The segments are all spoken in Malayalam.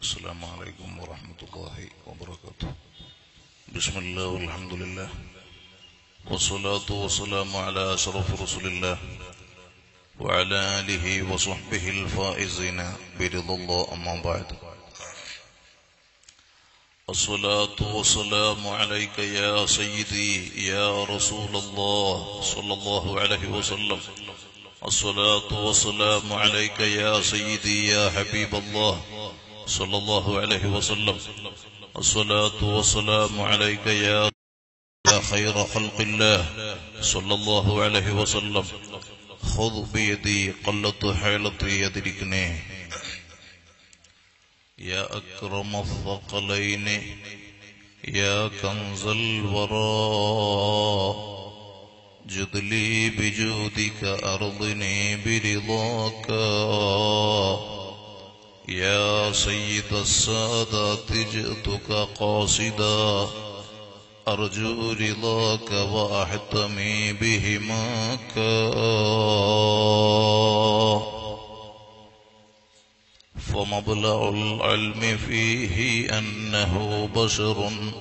السلام عليكم ورحمة الله وبركاته. بسم الله والحمد لله والصلاة والسلام على أشرف رسول الله وعلى آله وصحبه الفائزين برضا الله، أما بعد. الصلاة والسلام عليك يا سيدي يا رسول الله صلى الله عليه وسلم. الصلاة والسلام عليك يا سيدي يا حبيب الله صلى الله عليه وسلم. الصلاة والسلام عليك يا خير خلق الله صلى الله عليه وسلم. خذ بيدي قلت حيلتي يدركني يا أكرم الثقلين يا كنز الوراء، جد لي بجودك أرضني برضاك يا سيد السادات، جئتك قاصدا أرجو رضاك وأحتمي بهماك. فمبلغ العلم فيه أنه بشر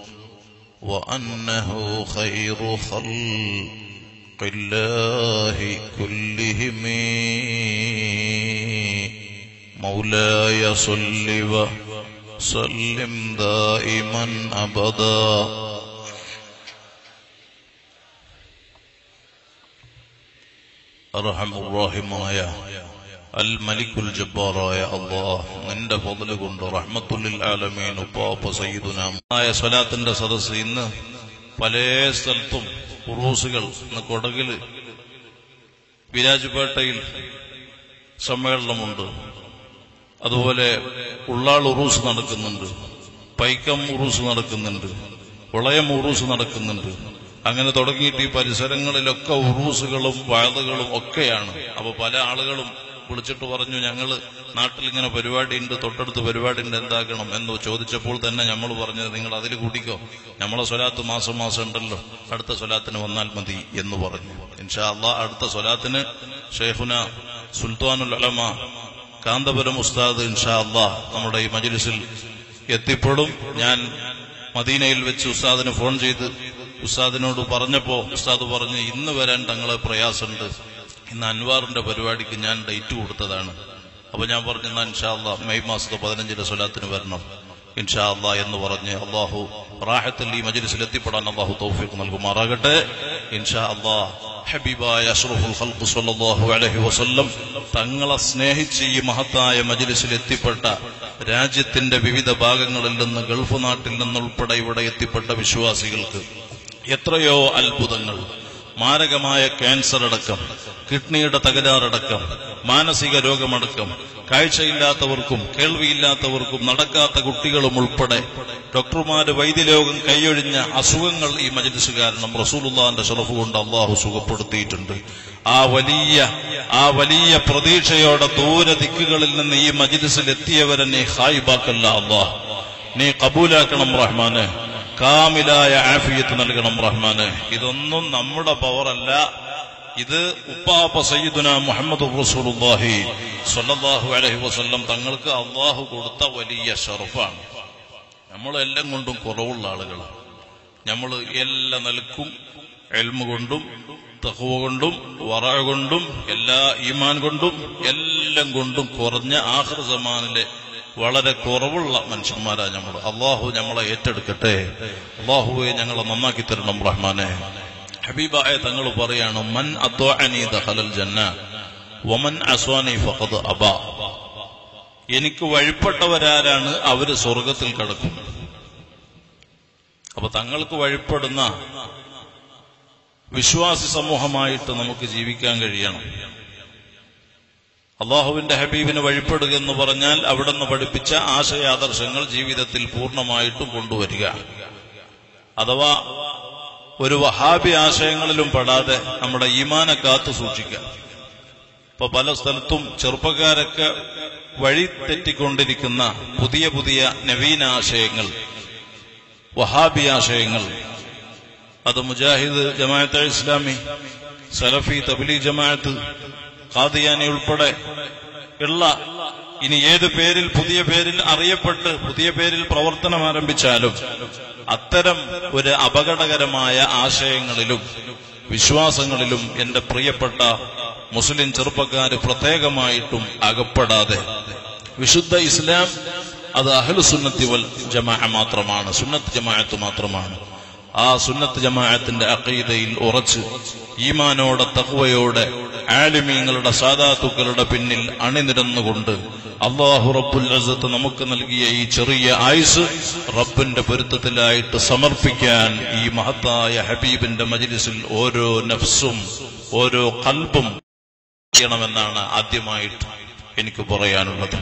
وأنه خير خلق الله كلهم. مولاي صل وسلم دائما أبدا. أرحم الراحمين അൽ മലിക്കുൽ ജബ്ബാറായ അല്ലാഹ്, നിന്റെ ഫضل കൊണ്ട് റഹ്മത്തുൽ ലിൽ ആലമീൻ ഉപ്പാപ്പ സയ്യിദുനാ ആയ സ്വലാത്തിന്റെ സദസ്സ് ഇന്ന് പല സ്ഥലത്തും ഉറൂസുകൾ, ഇന്ന് കൊടകില് വിരാജ്പേട്ടയിൽ സമ്മേളനമുണ്ട്, അതുപോലെ ഉള്ളാൾ ഉറൂസ് നടക്കുന്നുണ്ട്, പൈക്കം ഉറൂസ് നടക്കുന്നുണ്ട്, ഉളയം ഉറൂസ് നടക്കുന്നുണ്ട്. അങ്ങനെ തുടങ്ങിയിട്ട് ഈ പരിസരങ്ങളിലൊക്കെ ഉറൂസുകളും വാദകളും ഒക്കെയാണ്. അപ്പൊ പല ആളുകളും വിളിച്ചിട്ട് പറഞ്ഞു, ഞങ്ങള് നാട്ടിലിങ്ങനെ പരിപാടിയുണ്ട്, തൊട്ടടുത്ത് പരിപാടിയുണ്ട്, എന്താക്കണം എന്ന് ചോദിച്ചപ്പോൾ തന്നെ നമ്മൾ പറഞ്ഞത്, നിങ്ങൾ അതിൽ കൂട്ടിക്കോ, നമ്മളെ സ്വലാത്ത് മാസം മാസം ഉണ്ടല്ലോ, അടുത്ത സ്വലാത്തിന് വന്നാൽ മതി എന്ന് പറഞ്ഞു. ഇൻഷാ അല്ലാഹ് അടുത്ത സ്വലാത്തിന് ഷെയ്ഖുന സുൽത്താനുൽ ഉലമ കാന്തപുരം ഉസ്താദ് ഇൻഷാ അല്ലാഹ് നമ്മുടെ ഈ മജ്ലിസിൽ എത്തിപ്പെടും. ഞാൻ മദീനയിൽ വെച്ച് ഉസ്താദിന് ഫോൺ ചെയ്ത് ഉസ്താദിനോട് പറഞ്ഞപ്പോ ഉസ്താദ് പറഞ്ഞ്, ഇന്ന് വരാൻ തങ്ങളെ പ്രയാസമുണ്ട്, ഇന്ന് അൻവാറിന്റെ പരിപാടിക്ക് ഞാൻ ഡേറ്റ് കൊടുത്തതാണ്. അപ്പൊ ഞാൻ പറഞ്ഞു, എന്നാ ഇൻഷാ അല്ലാഹ് മെയ് മാസത്തെ 15 സ്വലാത്തിന് വരണം ഇൻഷാ അല്ലാഹ് എന്ന് പറഞ്ഞ് അള്ളാഹു റാഹത്തിൽ ഈ മജ്ലിസിൽ എത്തിപ്പെടാൻ അള്ളാഹു തൗഫീഖ് നൽകുമാറാകട്ടെ ഇൻഷാ അല്ലാഹ്. ഹബീബായ അഷ്റഫുൽ ഖൽഖ് സ്വല്ലല്ലാഹു അലൈഹി വസല്ലം തങ്ങളെ സ്നേഹിച്ച് ഈ മഹത്തായ മജ്ലിസിൽ എത്തിപ്പെട്ട രാജ്യത്തിന്റെ വിവിധ ഭാഗങ്ങളിൽ നിന്ന്, ഗൾഫ് നാട്ടിൽ നിന്നുൾപ്പെടെ ഇവിടെ എത്തിപ്പെട്ട വിശ്വാസികൾക്ക് എത്രയോ അത്ഭുതങ്ങൾ, മാരകമായ ക്യാൻസർ അടക്കം, കിഡ്നിയുടെ തകരാറടക്കം, മാനസിക രോഗമടക്കം, കാഴ്ചയില്ലാത്തവർക്കും കേൾവിയില്ലാത്തവർക്കും നടക്കാത്ത കുട്ടികളും ഉൾപ്പെടെ ഡോക്ടർമാര് വൈദ്യലോകം കൈയൊഴിഞ്ഞ അസുഖങ്ങൾ ഈ മജ്ലിസ് കാരണം റസൂലുള്ളാഹിന്റെ ശറഫ് കൊണ്ട് അള്ളാഹു സുഖപ്പെടുത്തിയിട്ടുണ്ട്. ആ വലിയ പ്രതീക്ഷയോടെ ദൂര ദിക്കുകളിൽ നിന്ന് ഈ മജ്ലിസിൽ എത്തിയവരെ നീ ഖായിബാക്കല്ല അല്ലാഹ്, നീ കബൂലാക്കണം റഹ്മാനെ, കാമിലായ ആഫിയത്ത് നൽകണം റഹ്മാനെ. ഇതൊന്നും നമ്മുടെ പവറല്ല, ഇത് ഉപ്പാപ്പ സയ്യിദുനാ മുഹമ്മദുർ റസൂലുള്ളാഹി സ്വല്ലല്ലാഹു അലൈഹി വസല്ലം തങ്ങൾക്ക് അള്ളാഹു കൊടുത്ത വലിയ ശറഫാണ്. നമ്മളെല്ലാം കൊണ്ടും കുറവുള്ള ആളുകളാണ്. നമ്മൾ എല്ലാ നിലക്കും ഇൽമു കൊണ്ടും തഖ്വ കൊണ്ടും വറഅ കൊണ്ടും എല്ലാ ഈമാൻ കൊണ്ടും എല്ലാം കൊണ്ടും കുറഞ്ഞ ആഖിർ സമാനിലെ വളരെ കുറവുള്ള മനുഷ്യന്മാരാണ് നമ്മൾ. അള്ളാഹു നമ്മളെ ഏറ്റെടുക്കട്ടെ. അള്ളാഹുവെ ഞങ്ങളെ നന്നാക്കി തരണം റഹ്മാനെ. ഹബീബായ തങ്ങൾ പറയാണ്, മൻ അത്വഅനി ദഖലൽ ജന്ന വമൻ അസ്വാനി ഫഖദ് അബാ. എനിക്ക് വഴിപ്പെട്ടവരാരാണ് അവര് സ്വർഗത്തിൽ കടക്കും. അപ്പൊ തങ്ങൾക്ക് വഴിപ്പെടുന്ന വിശ്വാസി സമൂഹമായിട്ട് നമുക്ക് ജീവിക്കാൻ കഴിയണം. അള്ളാഹുവിന്റെ ഹബീബിന് വഴിപ്പെടുക എന്ന് പറഞ്ഞാൽ അവിടുന്ന് പഠിപ്പിച്ച ആശയാദർശങ്ങൾ ജീവിതത്തിൽ പൂർണ്ണമായിട്ടും കൊണ്ടുവരിക. അഥവാ ഒരു വഹാബി ആശയങ്ങളിലും പെടാതെ നമ്മുടെ ഈമാനെ കാത്തു സൂക്ഷിക്കുക. ഇപ്പൊ പല സ്ഥലത്തും ചെറുപ്പക്കാരൊക്കെ വഴി തെറ്റിക്കൊണ്ടിരിക്കുന്ന പുതിയ പുതിയ നവീന ആശയങ്ങൾ, വഹാബി ആശയങ്ങൾ, അത് മുജാഹിദ് ജമാഅത്തെ ഇസ്ലാമി, സലഫി, തബ്ലീഗ് ജമാഅത്ത്, ഖാദിയാനി ഉൾപ്പെടെ ഉള്ള ഇനി ഏത് പേരിൽ പുതിയ പേരിൽ അറിയപ്പെട്ട് പുതിയ പേരിൽ പ്രവർത്തനം ആരംഭിച്ചാലും അത്തരം ഒരു അപകടകരമായ ആശയങ്ങളിലും വിശ്വാസങ്ങളിലും എന്റെ പ്രിയപ്പെട്ട മുസ്ലിം ചെറുപ്പക്കാര് പ്രത്യേകമായിട്ടും അകപ്പെടാതെ വിശുദ്ധ ഇസ്ലാം അത് അഹ്ലുസുന്നത്തി വൽ ജമാഅ മാത്രമാണ്, സുന്നത്ത് ജമാഅത്ത് മാത്രമാണ്. ആ സുന്നത്ത് ജമാഅത്തിന്റെ അഖീദയിൽ ഉറച്ച് ഈമാനോടെ തഖ്വയോടെ ആലിമീങ്ങളുടെ സാദാത്തുക്കളുടെ പിന്നിൽ അണിനിരന്നുകൊണ്ട് അല്ലാഹു റബ്ബുൽ ഇസ്സത്ത് നമുക്ക് നൽകിയ ഈ ചെറിയ ആയുസ് റബ്ബിന്റെ പൊരുത്തത്തിലായിട്ട് സമർപ്പിക്കാൻ ഈ മഹത്തായ ഹബീബിന്റെ മജ്ലിസിൽ ഓരോ നഫ്സും ഓരോ ഖൽബും ചെയ്യണമെന്നാണ് ആദ്യമായിട്ട് എനിക്ക് പറയാനുള്ളത്.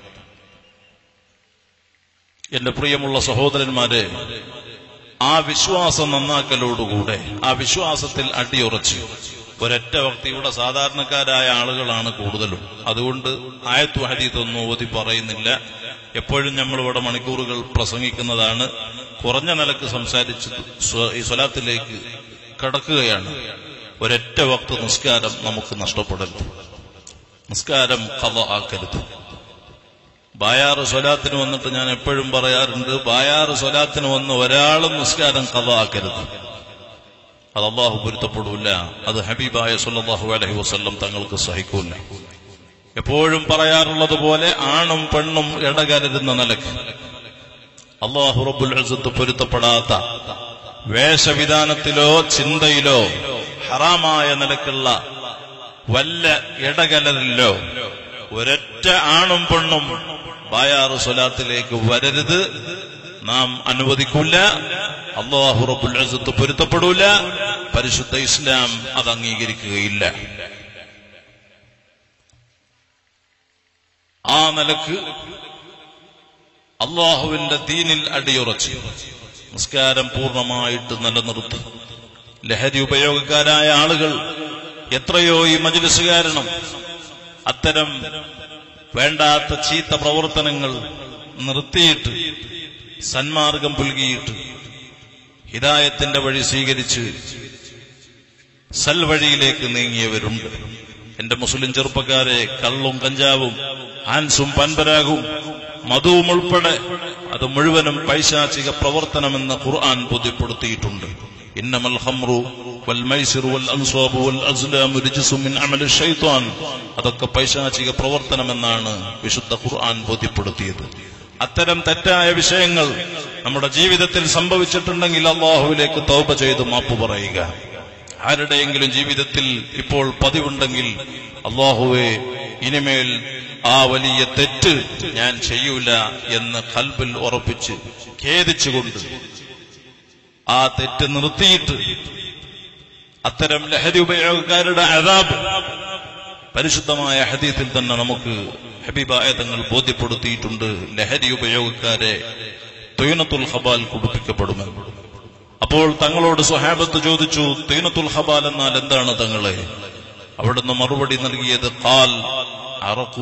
എന്റെ പ്രിയമുള്ള സഹോദരന്മാരെ, ആ വിശ്വാസം നന്നാക്കലോടുകൂടെ ആ വിശ്വാസത്തിൽ അടിയുറച്ച് ഒരൊറ്റ വ്യക്തിയുടെ സാധാരണക്കാരായ ആളുകളാണ് കൂടുതലും. അതുകൊണ്ട് ആയത്തു ഹദീത്തൊന്നും ഓതി പറയുന്നില്ല. എപ്പോഴും നമ്മളിവിടെ മണിക്കൂറുകൾ പ്രസംഗിക്കുന്നതാണ്. കുറഞ്ഞ നിലക്ക് സംസാരിച്ച് ഈ സ്വലാത്തിലേക്ക് കടക്കുകയാണ്. ഒരൊറ്റ വക്ത് നിസ്കാരം നമുക്ക് നഷ്ടപ്പെടരുത്, നിസ്കാരം ഖളാ ആക്കരുത്. ബായാറ് സ്വലാത്തിന് വന്നിട്ട് ഞാൻ എപ്പോഴും പറയാറുണ്ട്, ബായാറ് സ്വലാത്തിന് വന്ന് ഒരാളും നിസ്കാരം ഖളാ ആക്കരുത്. അത് അല്ലാഹു പൊരുത്തപ്പെടില്ല, അത് ഹബീബായ സ്വല്ലല്ലാഹു അലൈഹി വസല്ലം തങ്ങൾക്ക് സഹിക്കൂല. എപ്പോഴും പറയാറുള്ളത് പോലെ ആണും പെണ്ണും ഇടകലരുന്ന നിലക്ക് അല്ലാഹു റബ്ബുൽ ഇസ്സത്ത് പൊരുത്തപ്പെടാത്ത വേഷവിധാനത്തിലോ ചിന്തയിലോ ഹറാമായ നിലക്കുള്ള വല്ല ഇടകലരിലോ ഒരൊറ്റ ആണും പെണ്ണും ബായാറ് സ്വലാത്തിലേക്ക് വരരുത്, നാം അനുവദിക്കൂല. അല്ലാഹു റബ്ബുൽ ഇസ്സത്ത് പൊരുത്തപ്പെടൂല, പരിശുദ്ധ ഇസ്ലാം അത് അംഗീകരിക്കുകയില്ല. ആ നിലക്ക് അല്ലാഹുവിന്റെ ദീനിൽ അടിയുറച്ച് നിസ്കാരം പൂർണ്ണമായിട്ട് നിലനിർത്തും. ലഹരി ഉപയോഗക്കാരായ ആളുകൾ എത്രയോ ഈ മജ്ലിസ് കാരണം അത്തരം വേണ്ടാത്ത ചീത്ത പ്രവർത്തനങ്ങൾ നിർത്തിയിട്ട് സന്മാർഗം പുൽകിയിട്ട് ഹിദായത്തിന്റെ വഴി സ്വീകരിച്ച് സൽവഴിയിലേക്ക് നീങ്ങിയവരുണ്ട്. എന്റെ മുസ്ലിം ചെറുപ്പക്കാരെ, കള്ളും കഞ്ചാവും ഹാൻസും പൻപരാഗും മധുവും ഉൾപ്പെടെ അത് മുഴുവനും പൈശാചിക പ്രവർത്തനമെന്ന് ഖുർആൻ ബോധ്യപ്പെടുത്തിയിട്ടുണ്ട്. ഇന്നമൽ ഖംറു വൽ മൈസിറു വൽ അൻസാബു വൽ അസ്ലാമു റിജ്സും മിൻ അമലി ശൈത്താൻ, അതൊക്കെ പൈശാചിക പ്രവർത്തനമെന്നാണ് വിശുദ്ധ ഖുർആൻ ബോധ്യപ്പെടുത്തിയത്. അത്തരം തെറ്റായ വിഷയങ്ങൾ നമ്മുടെ ജീവിതത്തിൽ സംഭവിച്ചിട്ടുണ്ടെങ്കിൽ അല്ലാഹുവിലേക്ക് തൗബ ചെയ്ത് മാപ്പ് പറയുക. ആരുടെയെങ്കിലും ജീവിതത്തിൽ ഇപ്പോൾ പതിവുണ്ടെങ്കിൽ അല്ലാഹുവേ ഇനിമേൽ ആ വലിയ തെറ്റ് ഞാൻ ചെയ്യൂല എന്ന് ഖൽബിൽ ഉറപ്പിച്ച് ഖേദിച്ചുകൊണ്ട് ആ തെറ്റ് നിർത്തിയിട്ട് അത്തരം ലഹരി ഉപയോഗക്കാരുടെ അദാബ് പരിശുദ്ധമായ ഹദീസിൽ തന്നെ നമുക്ക് ഹബീബായ തങ്ങൾ ബോധ്യപ്പെടുത്തിയിട്ടുണ്ട്. ലഹരി ഉപയോഗക്കാരെ തീനത്തുൽ ഖബാൽ കുടിപ്പിക്കപ്പെടുമെന്ന്. അപ്പോൾ തങ്ങളോട് സ്വഹാബത്ത് ചോദിച്ചു, തീനത്തുൽ ഖബാൽ എന്നാൽ എന്താണ് തങ്ങളെ? അവിടുന്ന് മറുപടി നൽകിയത് ഖാൽ അറഖു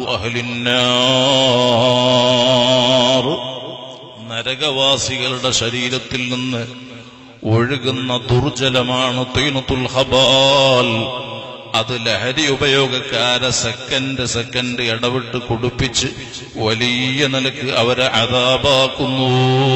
അഹ്ലിന്നാർ, നരകവാസികളുടെ ശരീരത്തിൽ നിന്ന് ഒഴുകുന്ന ദുർജലമാണ് തീനത്തുൽ ഖബാൽ. അത് ലഹരി ഉപയോഗക്കാരെ സെക്കൻഡ് ഇടവിട്ട് കുടിപ്പിച്ച് വലിയ നിലക്ക് അവരെ അദാബാക്കുന്നു.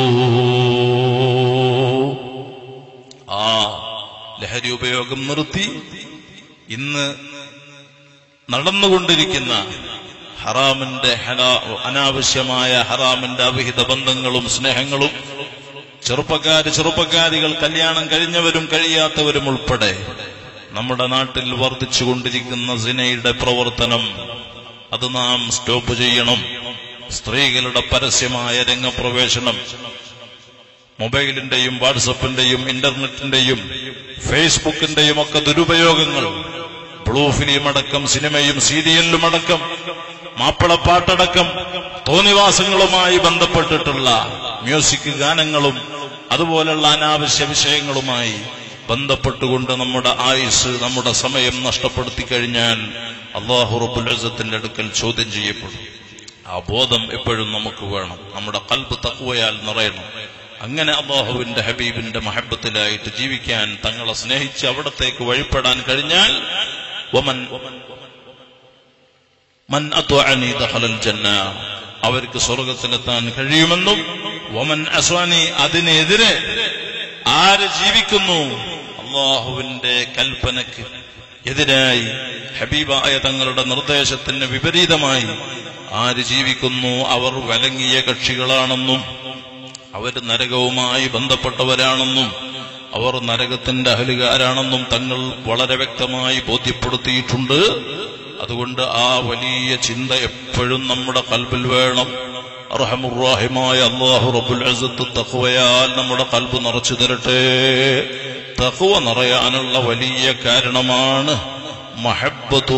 ആ ലഹരി ഉപയോഗം നിർത്തി ഇന്ന് നടന്നുകൊണ്ടിരിക്കുന്ന ഹറാമിന്റെ അനാവശ്യമായ ഹറാമിന്റെ അവിഹിത ബന്ധങ്ങളും സ്നേഹങ്ങളും ചെറുപ്പക്കാരികൾ കല്യാണം കഴിഞ്ഞവരും കഴിയാത്തവരും ഉൾപ്പെടെ നമ്മുടെ നാട്ടിൽ വർദ്ധിച്ചുകൊണ്ടിരിക്കുന്ന സിനയുടെ പ്രവർത്തനം അത് നാം സ്റ്റോപ്പ് ചെയ്യണം. സ്ത്രീകളുടെ പരസ്യമായ രംഗപ്രവേശനം, മൊബൈലിന്റെയും വാട്സപ്പിന്റെയും ഇന്റർനെറ്റിന്റെയും ഫേസ്ബുക്കിന്റെയും ഒക്കെ ദുരുപയോഗങ്ങൾ, ബ്ലൂ ഫിലിം അടക്കം സിനിമയും സീരിയലിലും അടക്കം മാപ്പിളപ്പാട്ടടക്കം തോന്നിവാസങ്ങളുമായി ബന്ധപ്പെട്ടിട്ടുള്ള മ്യൂസിക് ഗാനങ്ങളും അതുപോലുള്ള അനാവശ്യ വിഷയങ്ങളുമായി ബന്ധപ്പെട്ടുകൊണ്ട് നമ്മുടെ ആയുസ്, നമ്മുടെ സമയം നഷ്ടപ്പെടുത്തി കഴിഞ്ഞാൽ അല്ലാഹു റബ്ബുൽ ഇസ്സത്തിന്റെ അടുക്കൽ ചോദ്യം ചെയ്യപ്പെടും. ആ ബോധം എപ്പോഴും നമുക്ക് വേണം. നമ്മുടെ ഖൽബ് തഖ്വയാൽ നിറയണം. അങ്ങനെ അല്ലാഹുവിന്റെ ഹബീബിന്റെ മഹബത്തിലായിട്ട് ജീവിക്കാൻ, തങ്ങളെ സ്നേഹിച്ച് അവിടത്തേക്ക് വഴിപ്പെടാൻ കഴിഞ്ഞാൽ മൻ അത്വഅനി ദഖലൽ ജന്ന, അവർക്ക് സ്വർഗത്തിലെത്താൻ കഴിയുമെന്നും വമൻ അസ്വാനി, അതിനെതിരെ ആര് ജീവിക്കുന്നു അല്ലാഹുവിന്റെ കൽപ്പനക്ക് എതിരായി ഹബീബായ തങ്ങളുടെ നിർദ്ദേശത്തിന് വിപരീതമായി ആര് ജീവിക്കുന്നു അവർ വലങ്ങിയ കക്ഷികളാണെന്നും അവർ നരകവുമായി ബന്ധപ്പെട്ടവരാണെന്നും അവർ നരകത്തിന്റെ അഹലുകാരാണെന്നും തങ്ങൾ വളരെ വ്യക്തമായി ബോധ്യപ്പെടുത്തിയിട്ടുണ്ട്. അതുകൊണ്ട് ആ വലിയ ചിന്ത എപ്പോഴും നമ്മുടെ ഖൽബിൽ വേണം. അർഹമുർ-റഹീമായ അല്ലാഹു റബ്ബുൽ ഇസ്സത്ത് തഖ്വയാൽ നമ്മുടെ ഖൽബ് നിറച്ചു തരട്ടെ. തഖ്വ നിറയാനുള്ള വലിയ കാരണമാണ് മഹബ്ബത്തു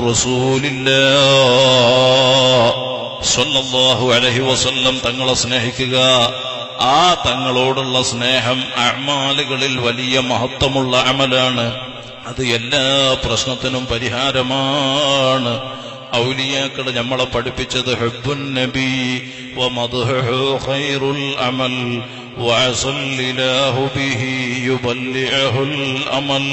റസൂലില്ലാഹ് സ്വല്ലല്ലാഹു അലൈഹി വസല്ലം തങ്ങളെ സ്നേഹിക്കുക. ആ തങ്ങളോടുള്ള സ്നേഹം അഅ്മാലുകളിൽ വലിയ മഹത്വമുള്ള അമലാണ്. അത് എല്ലാ പ്രശ്നത്തിനും പരിഹാരമാണ്. ഔലിയാക്കൾ നമ്മളെ പഠിപ്പിച്ചത് ഹുബ്ബുൻ നബി വമദ്ഹുഹു ഖൈറുൽ അമൽ വഅസല്ലില്ലാഹു ബിഹി യുബല്ലിഉൽ അമൽ.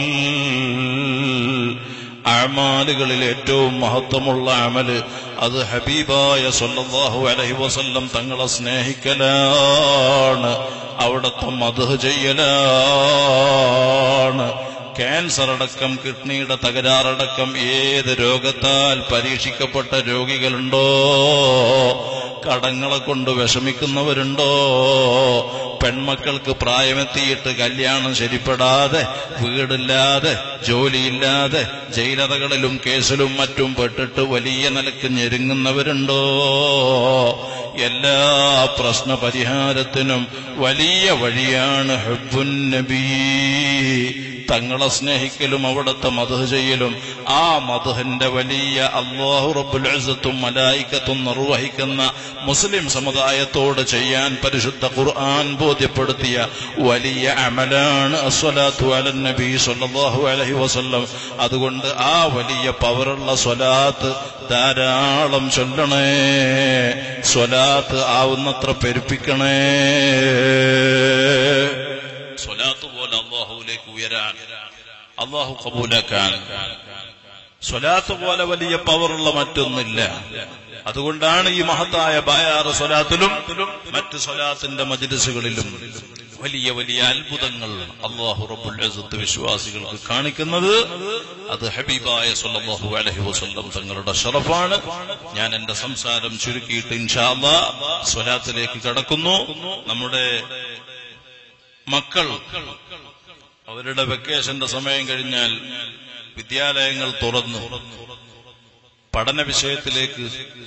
അഅ്മാലുകളിൽ ഏറ്റവും മഹത്വമുള്ള അമല് അത് ഹബീബായ സ്വല്ലല്ലാഹു അലൈഹി വസല്ലം തങ്ങളെ സ്നേഹിക്കലാണ്, അവിടുത്തെ മദ്ഹ് ചെയ്യലാണ്. ക്യാൻസർ അടക്കം, കിഡ്നിയുടെ തകരാറടക്കം ഏത് രോഗത്താൽ പരീക്ഷിക്കപ്പെട്ട രോഗികളുണ്ടോ, കടങ്ങളെ കൊണ്ട് വിഷമിക്കുന്നവരുണ്ടോ, പെൺമക്കൾക്ക് പ്രായമെത്തിയിട്ട് കല്യാണം ശരിപ്പെടാതെ, വീടില്ലാതെ, ജോലിയില്ലാതെ, ജയിലറകളിലും കേസിലും മറ്റും പെട്ടിട്ട് വലിയ നിലക്ക് ഞെരുങ്ങുന്നവരുണ്ടോ, എല്ലാ പ്രശ്ന പരിഹാരത്തിനും വലിയ വഴിയാണ് ഹുബ്ബുൻ നബി. തങ്ങളെ സ്നേഹിക്കലും അവിടുത്തെ മദ്ഹ് ചെയ്യലും. ആ മദ്ഹിന്റെ വലിയ അല്ലാഹു റബ്ബുൽ ഇസ്സത്തും മലായികത്തും നിർവഹിക്കുന്ന മുസ്ലിം സമുദായത്തോട് ചെയ്യാൻ പരിശുദ്ധ ഖുർആൻ ബോധ്യപ്പെടുത്തിയ വലിയ അമലാണ് അസ്സലാത്തു അലൻ നബി സ്വല്ലല്ലാഹു അലൈഹി വസല്ലം. അതുകൊണ്ട് ആ വലിയ പവറുള്ള സ്വലാത്ത് ധാരാളം ചൊല്ലണേ, സ്വലാത്ത് ആവുന്നത്ര പെരുപ്പിക്കണേ. സ്വലാത്ത് പോലെ അല്ലാഹുവിലേക്ക് ഉയരാൻ, അല്ലാഹു ഖബൂലാക്കാൻ സ്വലാത്ത് പോലെ വലിയ പവറുള്ള മറ്റൊന്നില്ല. അതുകൊണ്ടാണ് ഈ മഹത്തായ ബായാറ് സ്വലാത്തിലും മറ്റ് സ്വലാത്തിന്റെ മജ്ലിസുകളിലും വലിയ വലിയ അത്ഭുതങ്ങൾ അല്ലാഹു റബ്ബുൽ ഇസ്സത്ത് വിശ്വാസികൾക്ക് കാണിക്കുന്നത്. അത് ഹബീബായ സ്വല്ലല്ലാഹു അലൈഹി വസല്ലം തങ്ങളുടെ ശറഫാണ്. ഞാൻ എന്റെ സംസാരം ചുരുക്കിയിട്ട് ഇൻഷാ അല്ലാഹ് സ്വലാത്തിലേക്ക് കടക്കുന്നു. നമ്മുടെ മക്കൾ അവരുടെ വെക്കേഷന്റെ സമയം കഴിഞ്ഞാൽ വിദ്യാലയങ്ങൾ തുറന്നു പഠന വിഷയത്തിലേക്ക്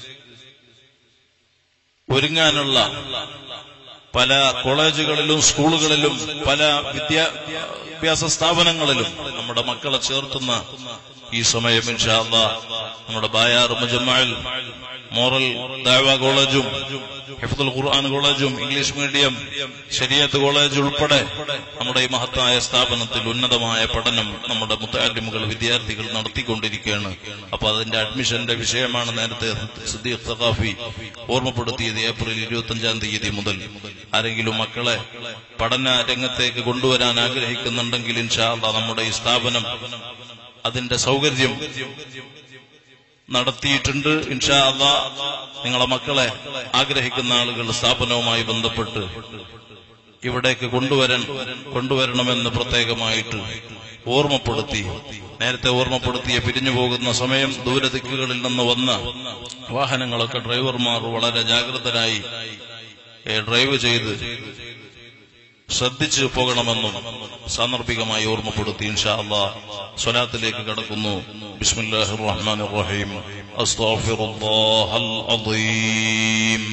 ഒരുങ്ങാനുള്ള പല കോളേജുകളിലും സ്കൂളുകളിലും പല വിദ്യാഭ്യാസ സ്ഥാപനങ്ങളിലും നമ്മുടെ മക്കളെ ചേർത്തുന്ന ഈ സമയം ഇൻഷാ അല്ലാഹ് നമ്മുടെ ബായാർ മുജമ്മഅൽ മോറൽ ദഅവ കോളേജും ഹിഫ്ദുൽ ഖുർആൻ കോളേജും ഇംഗ്ലീഷ് മീഡിയം ശരീഅത്ത് കോളേജ് ഉൾപ്പെടെ നമ്മുടെ ഈ മഹത്തായ സ്ഥാപനത്തിൽ ഉന്നതമായ പഠനം നമ്മുടെ മുതഅല്ലിമുകൾ വിദ്യാർത്ഥികൾ നടത്തിക്കൊണ്ടിരിക്കുകയാണ്. അപ്പൊ അതിന്റെ അഡ്മിഷന്റെ വിഷയമാണ് നേരത്തെ സിദ്ദീഖ് സഖാഫി ഓർമ്മപ്പെടുത്തിയത്. ഏപ്രിൽ 25-ാം തീയതി മുതൽ ആരെങ്കിലും മക്കളെ പഠന രംഗത്തേക്ക് കൊണ്ടുവരാൻ ആഗ്രഹിക്കുന്നുണ്ടെങ്കിൽ ഇൻഷാ അല്ലാഹ് നമ്മുടെ ഈ സ്ഥാപനം അതിന്റെ സൗകര്യം നടത്തിയിട്ടുണ്ട്. ഇൻഷാ അല്ലാഹ് നിങ്ങളെ മക്കളെ ആഗ്രഹിക്കുന്ന ആളുകൾ സ്ഥാപനവുമായി ബന്ധപ്പെട്ട് ഇവിടേക്ക് കൊണ്ടുവരണമെന്ന് പ്രത്യേകമായിട്ട് ഓർമ്മപ്പെടുത്തി. നേരത്തെ ഓർമ്മപ്പെടുത്തിയ പിരിഞ്ഞു പോകുന്ന സമയം ദൂരദിക്കുകളിൽ നിന്ന് വന്ന വാഹനങ്ങളൊക്കെ ഡ്രൈവർമാർ വളരെ ജാഗ്രതരായി ഡ്രൈവ് ചെയ്ത് ശ്രദ്ധിച്ചു പോകണമെന്നും സാന്ദർഭികമായി ഓർമ്മപ്പെടുത്തി. ഇൻഷാ അല്ലാഹ് സ്വലാത്തിലേക്ക് കടക്കുന്നു. ബിസ്മില്ലാഹിർ റഹ്മാനിർ റഹീം. അസ്തഗ്ഫിറുല്ലാഹൽ അദീം.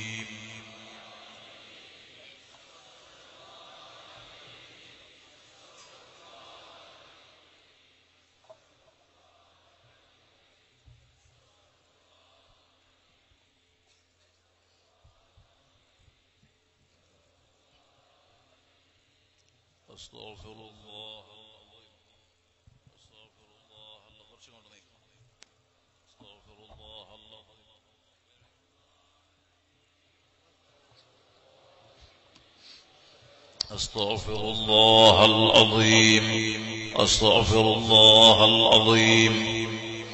أستغفر الله أستغفر الله أستغفر الله أستغفر الله العظيم أستغفر الله العظيم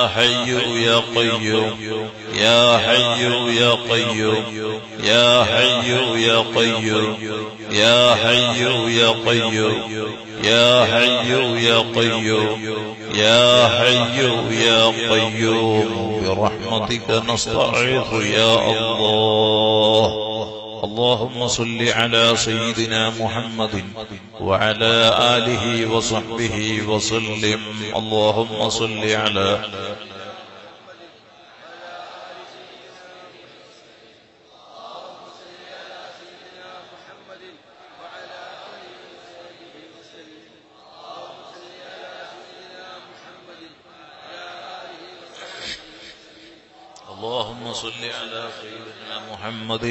حي يا قيوم يا حي يا قيوم يا حي يا قيوم يا حي يا قيوم يا حي يا قيوم يا حي يا قيوم برحمتك نستعيذ يا الله. اللهم صل على سيدنا محمد وعلى آله وصحبه وسلم. اللهم صل على اللهم صل على سيدنا محمد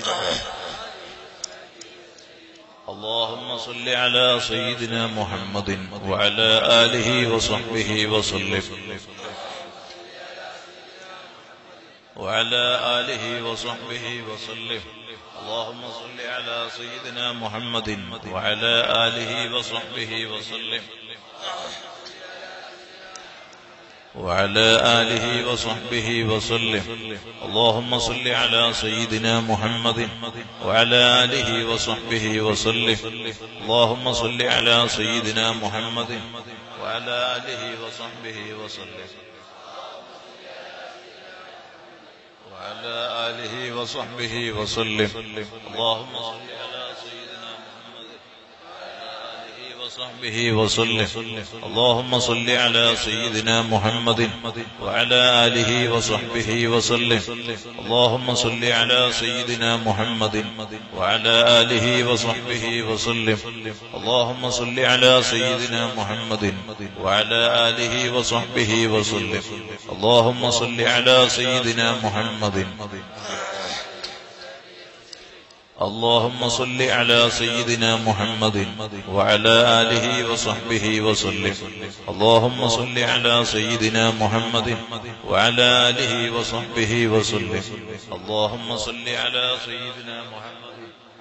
اللهم صل على سيدنا محمد وعلى آله وصحبه وسلم وعلى آله وصحبه وسلم. اللهم صل على سيدنا محمد وعلى آله وصحبه وسلم وعلى آله وصحبه وسلم. اللهم صل على سيدنا محمد وعلى آله وصحبه وسلم. اللهم صل على سيدنا محمد وعلى آله وصحبه وسلم وعلى آله وصحبه وسلم. اللهم صل على سيدنا محمد وصحبه وسلم. اللهم صل على سيدنا محمد وعلى آله وصحبه وسلم. اللهم صل على سيدنا محمد وعلى آله وصحبه وسلم. اللهم صل على سيدنا محمد وعلى آله وصحبه وسلم. اللهم صل على سيدنا محمد اللهم صل على سيدنا محمد وعلى آله وصحبه وسلم. اللهم صل على سيدنا محمد وعلى آله وصحبه وسلم. اللهم صل على سيدنا محمد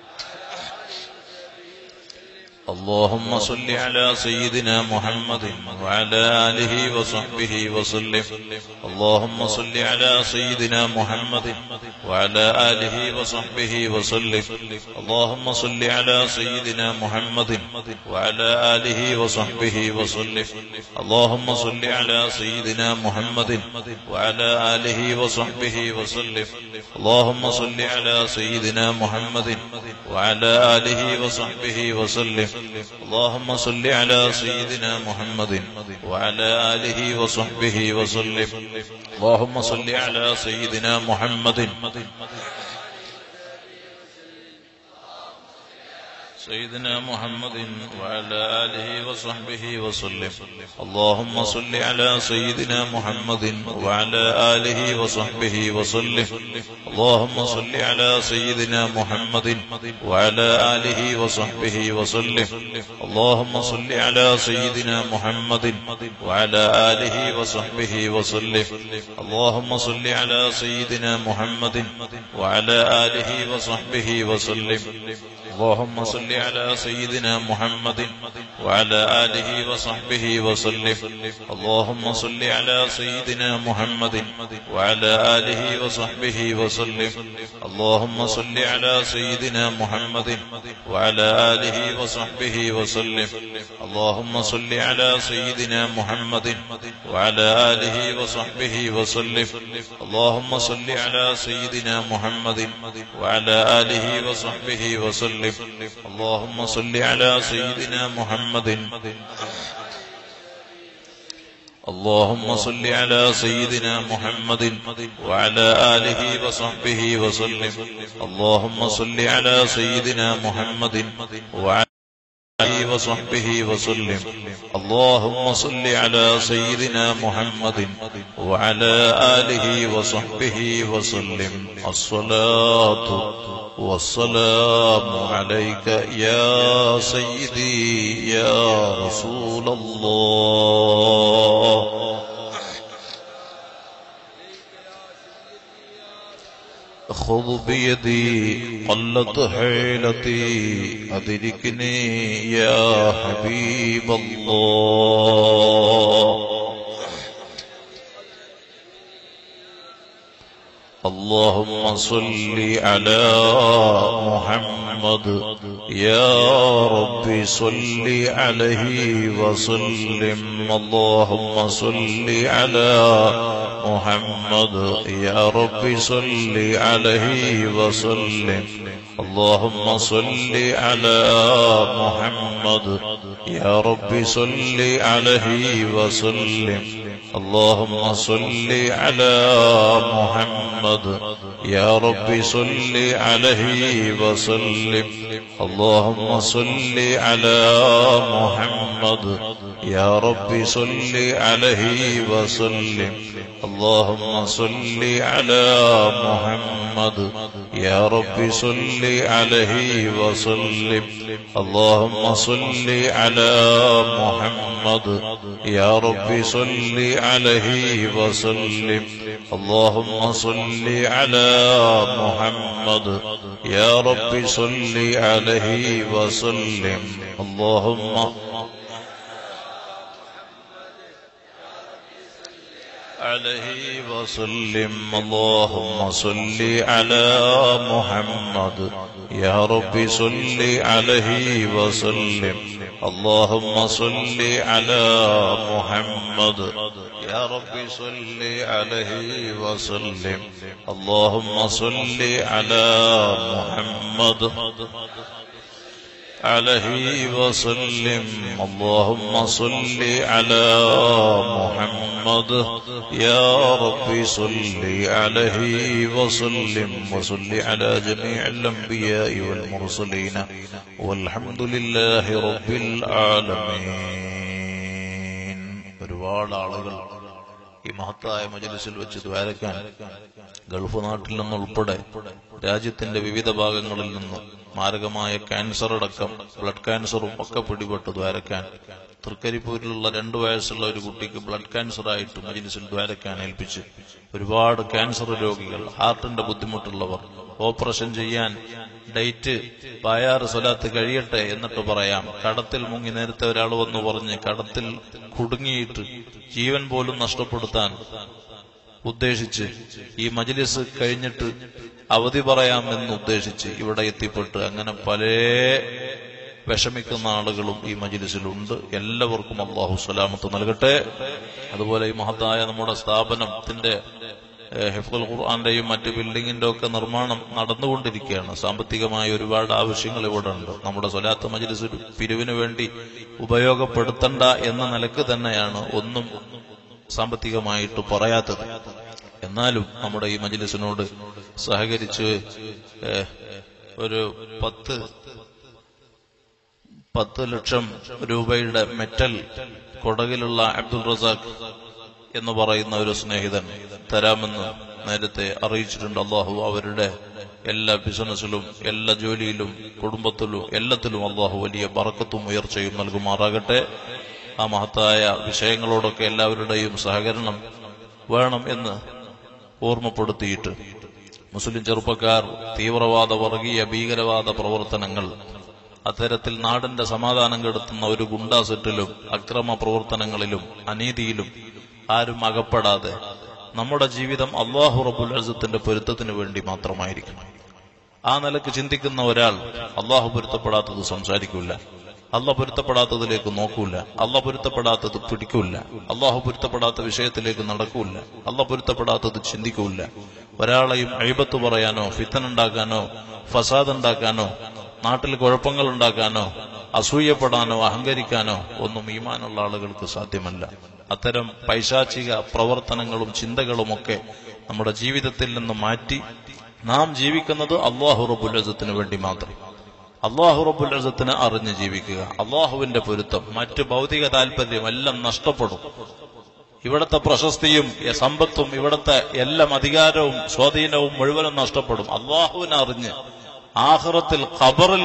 اللهم صل على سيدنا محمد وعلى آله وصحبه وسلم. اللهم صل على سيدنا محمد وعلى آله وصحبه وسلم. اللهم صل على سيدنا محمد وعلى آله وصحبه وسلم. اللهم صل على سيدنا محمد وعلى آله وصحبه وسلم. اللهم صل على سيدنا محمد وعلى آله وصحبه وسلم. اللهم صل على سيدنا محمد وعلى آله وصحبه وسلم. اللهم صل على سيدنا محمد سيدنا محمد وعلى آله وصحبه وسلم. اللهم صل على سيدنا محمد وعلى آله وصحبه وسلم. اللهم صل على سيدنا محمد وعلى آله وصحبه وسلم. اللهم صل على سيدنا محمد وعلى آله وصحبه وسلم. اللهم صل على سيدنا محمد وعلى آله وصحبه وسلم. اللهم صل على سيدنا محمد وعلى آله وصحبه وسلم. اللهم صل على سيدنا محمد وعلى آله وصحبه وسلم. اللهم صل على سيدنا محمد وعلى آله وصحبه وسلم. اللهم صل على سيدنا محمد وعلى آله وصحبه وسلم. اللهم صل على سيدنا محمد وعلى آله وصحبه وسلم. اللهم صل على سيدنا محمد اللهم صل على سيدنا محمد وعلى آله وصحبه وسلم. اللهم صل على سيدنا محمد وعلى آله وصحبه وسلم. اللهم صل على سيدنا محمد وعلى آله وصحبه وسلم. الصلاة والسلام عليك يا سيدي يا رسول الله. خذ بيدي قلت حيلتي أدركني يا حبيب الله. اللهم صل على محمد يا رب صل عليه وسلم اللهم صل على محمد يا رب صل عليه وسلم اللهم صل على محمد يا رب صل عليه وسلم اللهم صل على محمد يا رب صل عليه وسلم اللهم صل على محمد يا رب صل عليه وسلم اللهم صل على محمد يا رب صل عليه وسلم اللهم صل على محمد يا رب صل عليه وسلم اللهم صل على محمد يا رب صل عليه وسلم اللهم عليه وسلم اللهم صل على محمد يا رب صل عليه وسلم اللهم صل على محمد يا رب صل عليه وسلم اللهم صل على محمد عليه وسلم اللهم صل على محمد يا رب صل عليه وسلم وصل على جميع الأنبياء والمرسلين والحمد لله رب العالمين. ഒരുപാട് ആളുകൾ ഈ മഹത്തായ മജ്‌ലിസിൽ വെച്ച് ദ്വാരക്കാൻ ഗൾഫ് നാട്ടിൽ നിന്നുൾപ്പെടെ രാജ്യത്തിന്റെ വിവിധ ഭാഗങ്ങളിൽ നിന്ന് മാരകമായ ക്യാൻസർ അടക്കം ബ്ലഡ് ക്യാൻസറും ഒക്കെ പിടിപെട്ട് ദ്വാരക്കാൻ തൃക്കരിപ്പൂരിലുള്ള 2 വയസ്സുള്ള ഒരു കുട്ടിക്ക് ബ്ലഡ് ക്യാൻസർ ആയിട്ട് മജ്‌ലിസിൽ ദ്വാരക്കാൻ ഏൽപ്പിച്ച് ഒരുപാട് ക്യാൻസർ രോഗികൾ, ഹാർട്ടിന്റെ ബുദ്ധിമുട്ടുള്ളവർ, ഓപ്പറേഷൻ ചെയ്യാൻ ഡേറ്റ് ബായാറ് സ്വലാത്ത് കഴിയട്ടെ എന്നിട്ട് പറയാം, കടത്തിൽ മുങ്ങി നേരത്തെ ഒരാൾ വന്നു പറഞ്ഞ് കടത്തിൽ കുടുങ്ങിയിട്ട് ജീവൻ പോലും നഷ്ടപ്പെടുത്താൻ ഉദ്ദേശിച്ച് ഈ മജ്‌ലിസ് കഴിഞ്ഞിട്ട് അവധി പറയാമെന്ന് ഉദ്ദേശിച്ച് ഇവിടെ എത്തിപ്പെട്ട് അങ്ങനെ പല വിഷമിക്കുന്ന ആളുകളും ഈ മജ്‌ലിസിലുണ്ട്. എല്ലാവർക്കും അല്ലാഹു സലാമത്ത് നൽകട്ടെ. അതുപോലെ ഈ മഹത്തായ നമ്മുടെ സ്ഥാപനത്തിന്റെ ഹിഫ്ളുൽ ഖുർആന്റെയും മറ്റ് ബിൽഡിങ്ങിന്റെ ഒക്കെ നിർമ്മാണം നടന്നുകൊണ്ടിരിക്കുകയാണ്. സാമ്പത്തികമായ ഒരുപാട് ആവശ്യങ്ങൾ ഇവിടെ ഉണ്ട്. നമ്മുടെ സ്വലാത്ത് മജ്‌ലിസ് പിരിവിന് വേണ്ടി ഉപയോഗപ്പെടുത്തണ്ട എന്ന നിലക്ക് തന്നെയാണ് ഒന്നും സാമ്പത്തികമായിട്ട് പറയാത്തത്. എന്നാലും നമ്മുടെ ഈ മജ്‌ലിസിനോട് സഹകരിച്ച് ഒരു 10 ലക്ഷം രൂപയുടെ മെറ്റൽ കൊടകിലുള്ള അബ്ദുൾ റസാഖ് എന്ന് പറയുന്ന ഒരു സ്നേഹിതൻ തരാമെന്ന് നേരത്തെ അറിയിച്ചിട്ടുണ്ട്. അള്ളാഹു അവരുടെ എല്ലാ ബിസിനസ്സിലും, എല്ലാ ജോലിയിലും, കുടുംബത്തിലും, എല്ലാത്തിലും അള്ളാഹു വലിയ ബറക്കത്തും ഉയർച്ചയും നൽകുമാറാകട്ടെ. ആ മഹത്തായ വിഷയങ്ങളോടൊക്കെ എല്ലാവരുടെയും സഹകരണം വേണം എന്ന് ഓർമ്മപ്പെടുത്തിയിട്ട് മുസ്ലിം ചെറുപ്പക്കാർ തീവ്രവാദ, വർഗീയ, ഭീകരവാദ പ്രവർത്തനങ്ങൾ, അത്തരത്തിൽ നാടിന്റെ സമാധാനം കെടുത്തുന്ന ഒരു ഗുണ്ടാസെറ്റിലും അക്രമ പ്രവർത്തനങ്ങളിലും അനീതിയിലും ആരും അകപ്പെടാതെ നമ്മുടെ ജീവിതം അല്ലാഹു റബ്ബുൽ ഇസ്സത്തിന്റെ പൊരുത്തത്തിന് വേണ്ടി മാത്രമായിരിക്കണം. ആ നിലക്ക് ചിന്തിക്കുന്ന ഒരാൾ അല്ലാഹു പൊരുത്തപ്പെടാത്തത് സംസാരിക്കൂല, അല്ലാഹു പൊരുത്തപ്പെടാത്തതിലേക്ക് നോക്കൂല, അല്ലാഹു പൊരുത്തപ്പെടാത്തത് പിടിക്കൂല, അല്ലാഹു പൊരുത്തപ്പെടാത്ത വിഷയത്തിലേക്ക് നടക്കൂല, അല്ലാഹു പൊരുത്തപ്പെടാത്തത് ചിന്തിക്കൂല. ഒരാളെയും അഴിബത്ത് പറയാനോ ഫിത്തന ഉണ്ടാക്കാനോ ഫസാദ് ഉണ്ടാക്കാനോ നാട്ടിൽ കുഴപ്പങ്ങൾ ഉണ്ടാക്കാനോ അസൂയപ്പെടാനോ അഹങ്കരിക്കാനോ ഒന്നും ഈമാനുള്ള ആളുകൾക്ക് സാധ്യമല്ല. അത്തരം പൈശാചിക പ്രവർത്തനങ്ങളും ചിന്തകളുമൊക്കെ നമ്മുടെ ജീവിതത്തിൽ നിന്ന് മാറ്റി നാം ജീവിക്കുന്നത് അല്ലാഹു റബ്ബുൽ ഇസ്സത്തിന് വേണ്ടി മാത്രം, അല്ലാഹു റബ്ബുൽ ഇസ്സത്തിനെ അറിഞ്ഞ് ജീവിക്കുക. അല്ലാഹുവിന്റെ പൊരുത്തം, മറ്റ് ഭൗതിക താല്പര്യം എല്ലാം നഷ്ടപ്പെടും. ഇവിടത്തെ പ്രശസ്തിയും സമ്പത്തും ഇവിടത്തെ എല്ലാം അധികാരവും സ്വാധീനവും മുഴുവനും നഷ്ടപ്പെടും. അല്ലാഹുവിനെ അറിഞ്ഞ് ആഖിറത്തിൽ ഖബറിൽ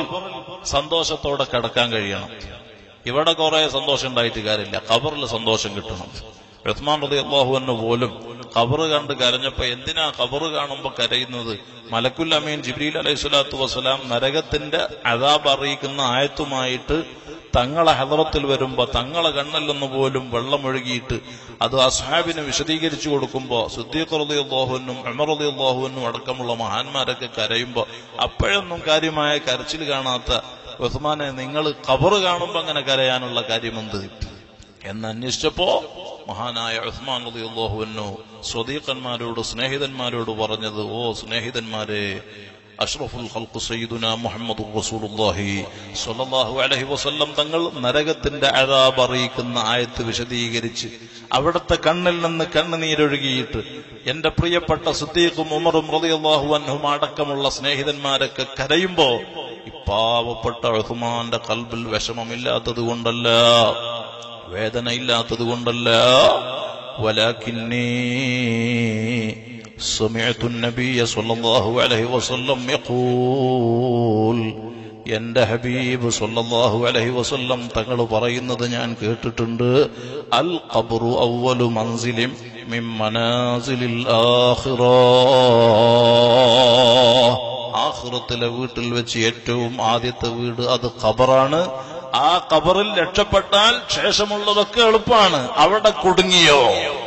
സന്തോഷത്തോടെ കിടക്കാൻ കഴിയണം. ഇവിടെ കുറെ സന്തോഷം ഉണ്ടായിട്ട് കാര്യമില്ല, ഖബറിൽ സന്തോഷം കിട്ടണം. ഉസ്മാൻ റളിയല്ലാഹു അൻഹു പോലും ഖബർ കണ്ട് കരഞ്ഞപ്പോ എന്തിനാ ഖബർ കാണുമ്പോ കരയുന്നത്? മലക്കുൽ അമീൻ ജിബ്രീൽ അലൈഹിസ്സലാത്തു വസ്സലാം നരകത്തിന്റെ അദാബ് അറിയിക്കുന്ന ആയത്തുമായിട്ട് തങ്ങളെ ഹദറത്തിൽ വരുമ്പോ തങ്ങളെ കണ്ണിലൊന്നു പോലും വെള്ളമൊഴുകിയിട്ട് അത് അസ്ഹാബിന് വിശദീകരിച്ചു കൊടുക്കുമ്പോ സിദ്ദീഖ് റളിയല്ലാഹു അൻഹും ഉമർ റളിയല്ലാഹു അൻഹും അടക്കമുള്ള മഹാന്മാരൊക്കെ കരയുമ്പോ അപ്പോഴൊന്നും കാര്യമായ കരച്ചിൽ കാണാത്ത ഉസ്മാനെ നിങ്ങൾ ഖബർ കാണുമ്പോ അങ്ങനെ കരയാനുള്ള കാര്യമെന്ത് എന്നന്വേഷിച്ചപ്പോ മഹാനായ ഉസ്മാൻ റളിയല്ലാഹു അൻഹു സ്വദീഖന്മാരോട് സ്നേഹിതന്മാരോട് പറഞ്ഞത്, ഓ സ്നേഹിതന്മാരെ, അഷ്റഫുൽ ഖൽഖ് സയ്യിദുനാ മുഹമ്മദുർ റസൂലുള്ളാഹി സ്വല്ലല്ലാഹു അലൈഹി വസല്ലം തങ്ങൾ നരകത്തിന്റെ അദാബ് അറിയിക്കുന്ന ആയത്ത് വിശദീകരിച്ച് അവിടുത്തെ കണ്ണിൽ നിന്ന് കണ്ണുനീരൊഴുകിയിട്ട് എന്റെ പ്രിയപ്പെട്ട സിദ്ദീഖും ഉമറും റളിയല്ലാഹു അൻഹും അടക്കമുള്ള സ്നേഹിതന്മാരൊക്കെ കരയുമ്പോ ഈ പാവപ്പെട്ട ഉസ്മാന്റെ ഖൽബിൽ വിഷമമില്ലാത്തത് കൊണ്ടല്ല, വേദനയില്ലാത്തത് കൊണ്ടല്ല, വലാകിന്നി سمعت النبي صلى الله عليه وسلم يقول എന്റെ ഹബീബ് സല്ലല്ലാഹു അലൈഹി വസല്ലം തങ്ങൾ പറയുന്നത് ഞാൻ കേട്ടിട്ടുണ്ട്, അൽ ഖബ്റു അവ്വലു മൻസിലിൻ മിൻ മനാസിലിൽ ആഖിറ, ആഖിറത്തിലെ വീട്ടിൽ വെച്ച് ഏറ്റവും ആദ്യത്തെ വീട് അത് ഖബറാണ്. ആ ഖബറിൽ രക്ഷപ്പെട്ടാൽ ശേഷമുള്ളതൊക്കെ എളുപ്പമാണ്. അവിടെ കുടുങ്ങിയോ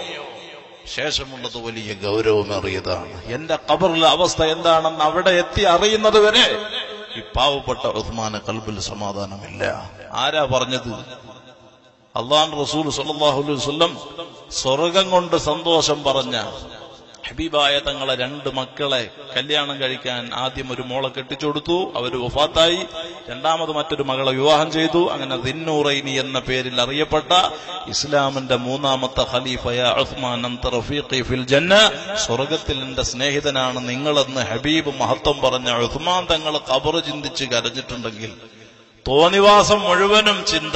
ശേഷമുള്ളത് വലിയ ഗൗരവമേറിയതാണ്. എന്റെ ഖബറിലെ അവസ്ഥ എന്താണെന്ന് അവിടെ എത്തി അറിയുന്നത് വരെ ഈ പാവപ്പെട്ട ഉസ്മാന് ഖൽബിൽ സമാധാനമില്ല. ആരാ പറഞ്ഞത്? അല്ലാഹുവിന്റെ റസൂൽ സ്വല്ലല്ലാഹു അലൈഹി വസല്ലം സ്വർഗം കൊണ്ട് സന്തോഷം പറഞ്ഞ ഹബീബായ തങ്ങളെ 2 മക്കളെ കല്യാണം കഴിക്കാൻ ആദ്യം ഒരു മോളെ കെട്ടിച്ചു കൊടുത്തു. അവര് വഫാത്തായി. രണ്ടാമത് മറ്റൊരു മകളെ വിവാഹം ചെയ്തു. അങ്ങനെ ദിന്നൂറൈനി എന്ന പേരിൽ അറിയപ്പെട്ട ഇസ്ലാമിന്റെ 3ാമത്തെ ഖലീഫയ ഉസ്മാൻ അൻത റഫീഖി ഫിൽ ജന്ന, സ്വർഗത്തിൽ എന്റെ സ്നേഹിതനാണ് നിങ്ങളെന്ന് ഹബീബ് മഹത്വം പറഞ്ഞ ഉസ്മാൻ തങ്ങൾ ഖബർ ചിന്തിച്ച് കരഞ്ഞിട്ടുണ്ടെങ്കിൽ തോന്നിവാസം മുഴുവനും ചിന്ത,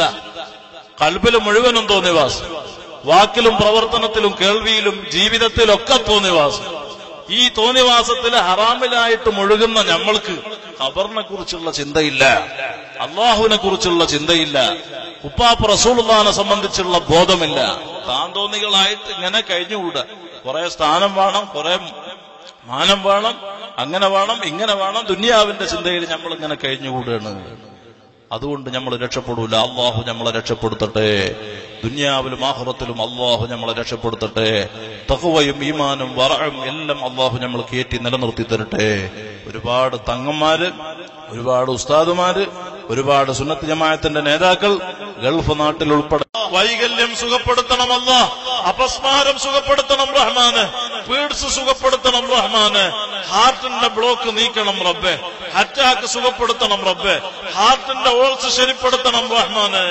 ഖൽബിൽ മുഴുവനും തോന്നിവാസം, വാക്കിലും പ്രവർത്തനത്തിലും കേൾവിയിലും ജീവിതത്തിലൊക്കെ തോന്നിവാസം. ഈ തോന്നിവാസത്തിൽ ഹറാമിലായിട്ട് മുഴുകുന്ന നമ്മൾക്ക് ഖബറിനെ കുറിച്ചുള്ള ചിന്തയില്ല, അള്ളാഹുവിനെ കുറിച്ചുള്ള ചിന്തയില്ല, ഉപ്പാപ്പ റസൂലുള്ളാഹിനെ സംബന്ധിച്ചുള്ള ബോധമില്ല. താൻ തോന്നികളായിട്ട് ഇങ്ങനെ കഴിഞ്ഞുകൂടുക. കുറെ സ്ഥാനം വേണം, കുറെ മാനം വേണം, അങ്ങനെ വേണം, ഇങ്ങനെ വേണം, ദുനിയാവിന്റെ ചിന്തയിൽ നമ്മൾ ഇങ്ങനെ കഴിഞ്ഞുകൂടുകയാണ്. അതുകൊണ്ട് നമ്മൾ രക്ഷപ്പെടൂല. അള്ളാഹു നമ്മളെ രക്ഷപ്പെടുത്തട്ടെ. ദുനിയാവിലും ആഖിറത്തിലും അള്ളാഹു നമ്മളെ രക്ഷപ്പെടുത്തട്ടെ. തഖ്വയും ഈമാനും വറഉം എല്ലാം അള്ളാഹു നമ്മൾ കയറ്റി നിലനിർത്തി തരട്ടെ. ഒരുപാട് തങ്ങന്മാര്, ഒരുപാട് ഉസ്താദുമാര്, ഒരുപാട് സുന്നത്ത് ജമാഅത്തിന്റെ നേതാക്കൾ ഗൾഫ് നാട്ടിൽ ഉൾപ്പെടെ വൈകല്യം സുഖപ്പെടുത്തണം അല്ലാഹ്, അപസ്മാരം സുഖപ്പെടുത്തണം റഹ്മാന്, പീഡ്സ് സുഖപ്പെടുത്തണം റഹ്മാന്, ഹാർട്ടിന്റെ ബ്ലോക്ക് നീക്കണം റബ്ബേ, അറ്റാക്ക് സുഖപ്പെടുത്തണം റബ്ബേ, ഹാർട്ടിന്റെ ഓൾസ് ശരിപ്പെടുത്തണം റഹ്മാന്.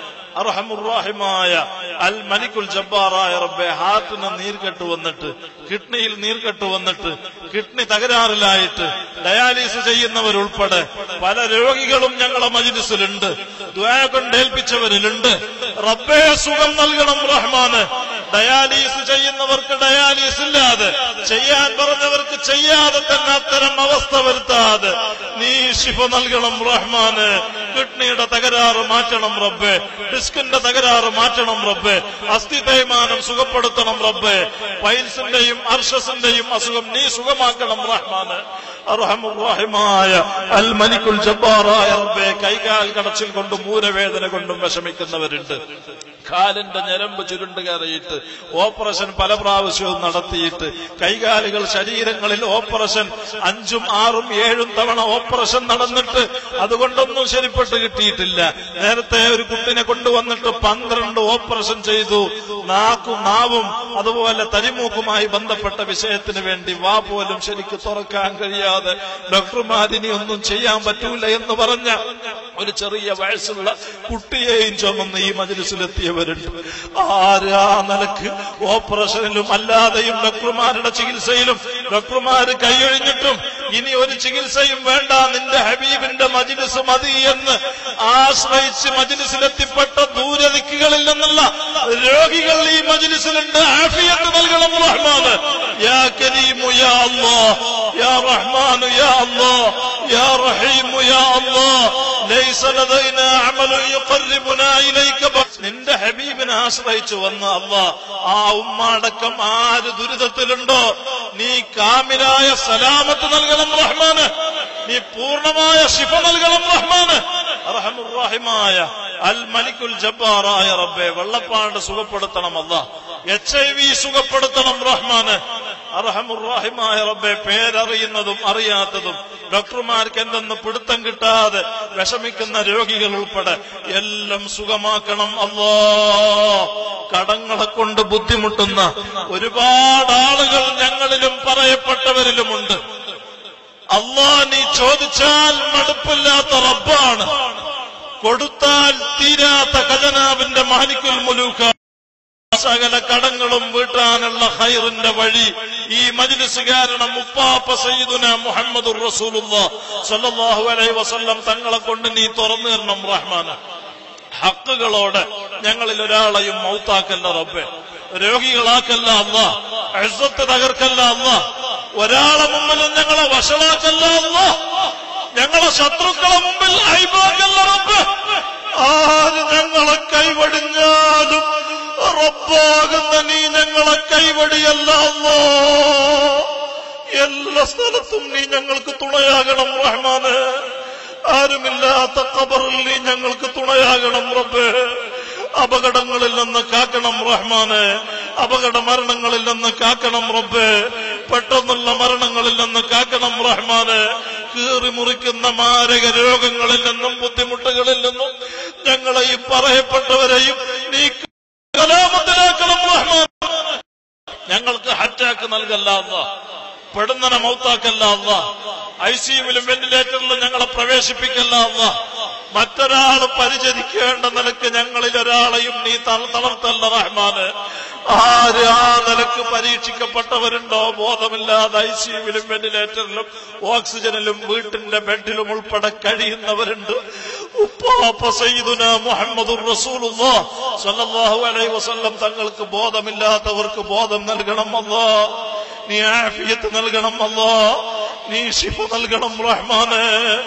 അർഹമുർറഹിമായ അൽ മലിക്കുൽ ജബ്ബാറായ റബ്ബേ, ഹാർട്ടിന് നീർകെട്ട് വന്നിട്ട്, കിഡ്നിയിൽ നീർകെട്ട് വന്നിട്ട്, കിഡ്നി തകരാറിലായിട്ട് ഡയാലിസിസ് ചെയ്യുന്നവരുൾപ്പെടെ പല രോഗികളും ഞങ്ങളെ മജ്ലിസിലുണ്ട്. ദുആ കൊണ്ട് ഏൽപ്പിച്ചവരിലുണ്ട്. റബ്ബേ സുഖം നൽകണം റഹ്മാന്. ഡയാലിസിസ് ചെയ്യുന്നവർക്ക് ഡയാലിസിസ് ഇല്ലാതെ, ചെയ്യാൻ പറഞ്ഞവർക്ക് ചെയ്യാതെ തന്നെ അത്തരം അവസ്ഥ വരുത്താതെ നീ ശിഫ നൽകണം റഹ്മാന്. കിഡ്നിയുടെ തകരാറ് മാറ്റണം റബ്ബേ, ഡിസ്കിന്റെ തകരാറ് മാറ്റണം റബ്ബേ, അസ്ഥി തേയ്മാനം സുഖപ്പെടുത്തണം റബ്ബേ, പൈൽസിന്റെയും അർശസിന്റെയും അസുഖം നീ സുഖമാക്കണം റഹ്മാന്. അർഹമുർറഹിമായ അൽ മലിക്കുൽ ജബ്ബാറായ റബ്ബേ, കൈകാൽ കടച്ചിൽ കൊണ്ടും മൂലവേദന കൊണ്ടും വിഷമിക്കുന്നവരുണ്ട്. കാലിന്റെ ഞരമ്പ് ചുരുണ്ട് കയറിയിട്ട് ഓപ്പറേഷൻ പല പ്രാവശ്യവും നടത്തിയിട്ട് കൈകാലുകൾ ശരീരങ്ങളിൽ ഓപ്പറേഷൻ 5ഉം 6ഉം 7ഉം തവണ ഓപ്പറേഷൻ നടന്നിട്ട് അതുകൊണ്ടൊന്നും ശരിപ്പെട്ട് കിട്ടിയിട്ടില്ല. നേരത്തെ ഒരു കുട്ടിനെ കൊണ്ടുവന്നിട്ട് 12 ഓപ്പറേഷൻ ചെയ്തു. നാവും അതുപോലെ തരിമൂക്കുമായി ബന്ധപ്പെട്ട വിഷയത്തിന് വേണ്ടി വാ പോലും ശരിക്ക് തുറക്കാൻ കഴിയാതെ ഡോക്ടർമാരിനി ഒന്നും ചെയ്യാൻ പറ്റൂല എന്ന് പറഞ്ഞ ഒരു ചെറിയ വയസ്സുള്ള കുട്ടിയെയും ചുമന്ന് ഈ മജ്ലിസിലെത്തിയവരുണ്ട്. ആരാ നിലക്ക് ഓപ്പറേഷനിലും അല്ലാതെയും ഡോക്ടർമാരുടെ ചികിത്സയിലും ഡോക്ടർമാര് കൈയൊഴിഞ്ഞിട്ടും ഇനി ഒരു ചികിത്സയും വേണ്ട, നിന്റെ ഹബീബിന്റെ മജ്ലിസ് മതി എന്ന് ആശ്രയിച്ച് മജ്ലിസിലെത്തിപ്പെട്ട ദൂരദിക്കുകളിൽ നിന്നുള്ള രോഗികൾ ഈ മജ്ലിസിലുണ്ട്. ആഫിയത്ത് നൽകണം റഹ്മാന്. യാ കരീമു യാ അല്ലാഹ്, യാ റഹ്മാനു യാ അല്ലാഹ്, യാ റഹീമു യാ അല്ലാഹ് ലൈസ ലദൈനാ അമലുൻ യുഖർരിബുനാ ഇലൈക. നിന്റെ ഹബീബിനെ ആശ്രയിച്ചു വന്ന അല്ലാഹ്, ആ ഉമ്മടക്കം ആര് ദുരിതത്തിലുണ്ടോ നീ കാമിലായ സലാമത്ത് നൽകണം റഹ്മാന്, നീ പൂർണ്ണമായ ശിഫ നൽകണം റഹ്മാന്. അർഹമുർ റഹീമായ അൽ മലിക്കുൽ ജബ്ബാറായ റബ്ബേ, വെള്ളപ്പാണ്ട് സുഖപ്പെടുത്തണം അല്ലാഹ്, HIV സുഖപ്പെടുത്തണം റഹ്മാന്. അർഹമുർ റഹീമായ റബ്ബേ, പേരറിയുന്നതും അറിയാത്തതും ഡോക്ടർമാർക്ക് എന്തെന്ന് പിടുത്തം കിട്ടാതെ വിഷമിക്കുന്ന രോഗികൾ ഉൾപ്പെടെ എല്ലാം സുഖമാക്കണം അല്ലാഹ്. കടങ്ങളെ കൊണ്ട് ബുദ്ധിമുട്ടുന്ന ഒരുപാട് ആളുകൾ ഞങ്ങളിലും പറയപ്പെട്ടവരിലുമുണ്ട് അല്ലാഹ്. നീ ചോദിച്ചാൽ മടുപ്പില്ലാത്ത റബ്ബാണ്, കൊടുത്താൽ തീരാത്ത ഖജനാവിന്റെ മാലിക്കുൽ മുലൂക്ക്. സകല കടങ്ങളും വീട്ടാനുള്ള ഖൈറിന്റെ വഴി ഈ മജ്ലിസ് കാരണം ഉപ്പാപ്പ സയ്യിദുന മുഹമ്മദുർ റസൂലുള്ളാഹി സ്വല്ലല്ലാഹു അലൈഹി വസല്ലം തങ്ങളെ കൊണ്ട് നീ തുറന്നു തരണം റഹ്മാനെ. ഹക്കുകളോടെ ഞങ്ങളിൽ ഒരാളെയും മൗത്താക്കല്ല റബ്ബേ, രോഗികളാക്കല്ല അല്ലാഹ്, ഇസ്സത്ത് തകർക്കല്ല അല്ലാഹ്, ഒരാളെ മുമ്പിലും ഞങ്ങളെ വഷളാക്കല്ല അല്ലാഹ്, ഞങ്ങളെ ശത്രുക്കളെ മുമ്പിൽ അയ്ബാക്കല്ല റബ്ബേ. ആര് ഞങ്ങളെ കൈവടിഞ്ഞാലും റബ്ബാകുന്ന നീ ഞങ്ങളെ കൈവടിയല്ല അല്ലാഹ്. എല്ലാ സ്ഥലത്തും നീ ഞങ്ങൾക്ക് തുണയാകണം റഹ്മാനെ. ആരുമില്ലാത്ത ഖബറിൽ നീ ഞങ്ങൾക്ക് തുണയാകണം റബ്ബേ. അപകടങ്ങളിൽ നിന്ന് കാക്കണം റഹ്മാനെ, അപകട മരണങ്ങളിൽ നിന്ന് കാക്കണം റബ്ബേ, പെട്ടെന്നുള്ള മരണങ്ങളിൽ നിന്ന് കാക്കണം റഹ്മാനെ, കീറി മുറിക്കുന്ന മാരക രോഗങ്ങളിൽ നിന്നും ബുദ്ധിമുട്ടുകളിൽ നിന്നും ഞങ്ങളെ ഈ പറയപ്പെട്ടവരെയും നീ സലാമത്തിലാക്കണം റഹ്മാൻ. ഞങ്ങൾക്ക് അറ്റാക്ക് നൽകല്ല അല്ലാഹ്, പെടുന്നനെ മൗത്താക്കല്ല അല്ലാഹ്, ICUവിലും വെന്റിലേറ്ററിലും ഞങ്ങളെ പ്രവേശിപ്പിക്കല്ല അല്ലാഹ്. മറ്റൊരാൾ പരിചരിക്കേണ്ട നിലക്ക് ഞങ്ങളിൽ ഒരാളെയും നീ തളർത്തല്ല റഹ്മാന്. ആര് ആ നിലക്ക് പരീക്ഷിക്കപ്പെട്ടവരുണ്ടോ ബോധമില്ലാതെ ICUവിലും വെന്റിലേറ്ററിലും ഓക്സിജനിലും വീട്ടിന്റെ ബെഡിലും ഉൾപ്പെടെ കഴിയുന്നവരുണ്ട്. ഉപ്പാപ്പ സയ്യിദുന മുഹമ്മദുർ റസൂലുള്ളാഹി സ്വല്ലല്ലാഹു അലൈഹി വസല്ലം തങ്ങൾക്ക് ബോധമില്ലാത്തവർക്ക് ബോധം നൽകണം അല്ലാഹ്, നീ ആഫിയത്ത് നൽകണം അല്ലാഹ്, നീ ശിഫ നൽകണം റഹ്മാനെ.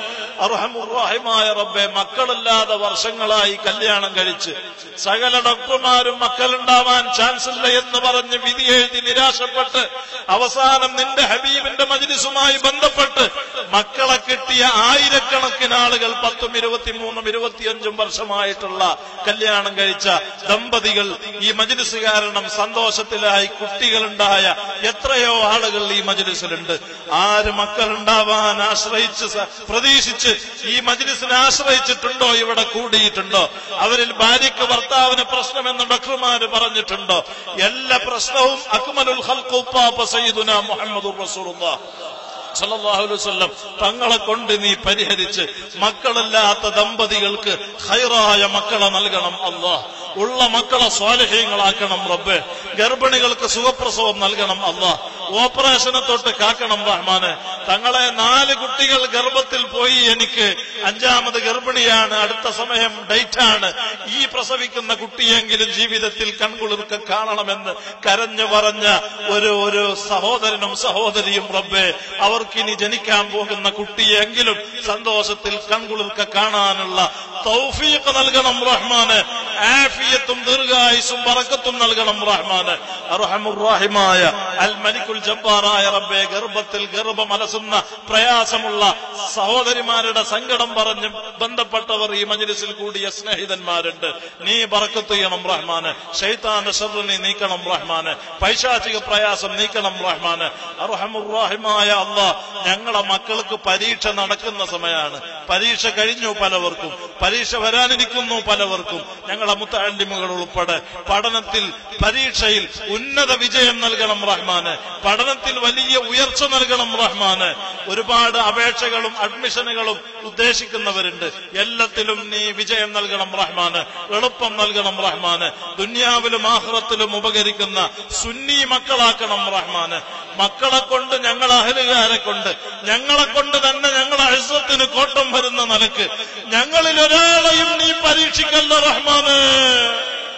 അർഹമുർ റഹീമായ റബ്ബേ, മക്കളില്ലാതെ വർഷങ്ങളായി കല്യാണം കഴിച്ച് സകല ഡോക്ടർമാരും മക്കളുണ്ടാവാൻ ചാൻസ് ഇല്ല എന്ന് പറഞ്ഞ് വിധി എഴുതി നിരാശപ്പെട്ട് അവസാനം നിന്റെ ഹബീബിന്റെ മജ്ലിസുമായി ബന്ധപ്പെട്ട് മക്കളെ കിട്ടിയ ആയിരക്കണക്കിന് ആളുകൾ 10, 23, 25 വർഷമായിട്ടുള്ള കല്യാണം കഴിച്ച ദമ്പതികൾ ഈ മജ്ലിസ് കാരണം സന്തോഷത്തിലായി കുട്ടികളുണ്ടായ എത്രയോ ആളുകൾ ഈ മജ്ലിസിലുണ്ട്. ആര് മക്കളുണ്ടാവാൻ ആശ്രയിച്ച് പ്രതീക്ഷിച്ച് ഈ മജ്ലിസിനെ ആശ്രയിച്ചിട്ടുണ്ടോ, ഇവിടെ കൂടിയിട്ടുണ്ടോ, അവരിൽ ഭാര്യയ്ക്ക് ഭർത്താവിന് പ്രശ്നമെന്ന് ഡോക്ടർമാര് പറഞ്ഞിട്ടുണ്ടോ, എല്ലാ പ്രശ്നവും അക്മലുൽ ഖൽഖ് ഉപ്പാപ്പ സയ്യിദുന മുഹമ്മദുർ റസൂലുള്ളാഹി സല്ലല്ലാഹു അലൈഹി വസല്ലം തങ്ങളെ കൊണ്ട് നീ പരിഹരിച്ച് മക്കളില്ലാത്ത ദമ്പതികൾക്ക് ഖൈറായ മക്കളെ നൽകണം അല്ലാഹ്. ഉള്ള മക്കളെ സ്വാലിഹീങ്ങളാക്കണം റബ്ബേ. ഗർഭിണികൾക്ക് സുഖപ്രസവം നൽകണം അല്ലാഹ്. ഓപ്പറേഷനെ തൊട്ട് കാക്കണം റഹ്മാനെ. തങ്ങളെ 4 കുട്ടികൾ ഗർഭത്തിൽ പോയി, എനിക്ക് 5ാമത് ഗർഭിണിയാണ്, അടുത്ത സമയം ഡേറ്റാണ്, ഈ പ്രസവിക്കുന്ന കുട്ടിയെങ്കിലും ജീവിതത്തിൽ കൺകുളിർക്ക് കാണണമെന്ന് കരഞ്ഞു പറഞ്ഞ ഒരു സഹോദരനും സഹോദരിയും റബ്ബേ, അവർക്കിനി ജനിക്കാൻ പോകുന്ന കുട്ടിയെങ്കിലും സന്തോഷത്തിൽ കൺകുളിർക്ക് കാണാനുള്ള തൗഫീഖ് നൽകണം റഹ്മാനെ. ആഫിയത്തും ദീർഘായുസ്സും ബറക്കത്തും നൽകണം റഹ്മാനെ. അർഹമുർ റഹീമായ അൽ മലിക്കുൽ ജബ്ബാറായ റബ്ബേ, ഗർഭത്തിൽ ഗർഭം അലസുന്ന പ്രയാസമുള്ള സഹോദരിമാരുടെ സങ്കടം പറഞ്ഞ് ബന്ധപ്പെട്ടവർ ഈ മജ്ലിസിൽ കൂടിയ സ്നേഹിതന്മാരുണ്ട്. നീ ബറക്കത്ത് ചെയ്യണം റഹ്മാനെ. ശൈത്താന്റെ ശർറ് നീ നീക്കണം റഹ്മാനെ. പൈശാചിക പ്രയാസം നീക്കണം റഹ്മാനെ. അർഹമുർ റഹീമായ അല്ലാഹ്, ഞങ്ങളെ മക്കൾക്ക് പരീക്ഷ നടക്കുന്ന സമയമാണ്. പരീക്ഷ കഴിഞ്ഞു പലവർക്കും, പരീക്ഷ വരാനിരിക്കുന്നു പലവർക്കും. ഞങ്ങളെ മുത്തഅല്ലിമുകൾ ഉൾപ്പെടെ പഠനത്തിൽ പരീക്ഷയിൽ ഉന്നത വിജയം നൽകണം റഹ്മാനെ. പഠനത്തിൽ വലിയ ഉയർച്ച നൽകണം റഹ്മാനെ. ഒരുപാട് അപേക്ഷകളും അഡ്മിഷനുകളും ഉദ്ദേശിക്കുന്നവരുണ്ട്. എല്ലാത്തിലും നീ വിജയം നൽകണം റഹ്മാനെ, എളുപ്പം നൽകണം റഹ്മാനെ. ദുനിയാവിലും ആഖിറത്തിലും ഉപകരിക്കുന്ന സുന്നി മക്കളാക്കണം റഹ്മാനെ. മക്കളെ കൊണ്ട്, ഞങ്ങളെ അഹ്ലുകാരെ കൊണ്ട്, ഞങ്ങളെ കൊണ്ട് തന്നെ ഞങ്ങളെ ഇസ്സത്തിന് കോട്ടം വരുന്ന നിലക്ക് ഞങ്ങളിൽ ഒരാളെയും നീ പരീക്ഷിക്കല്ല റഹ്മാനെ.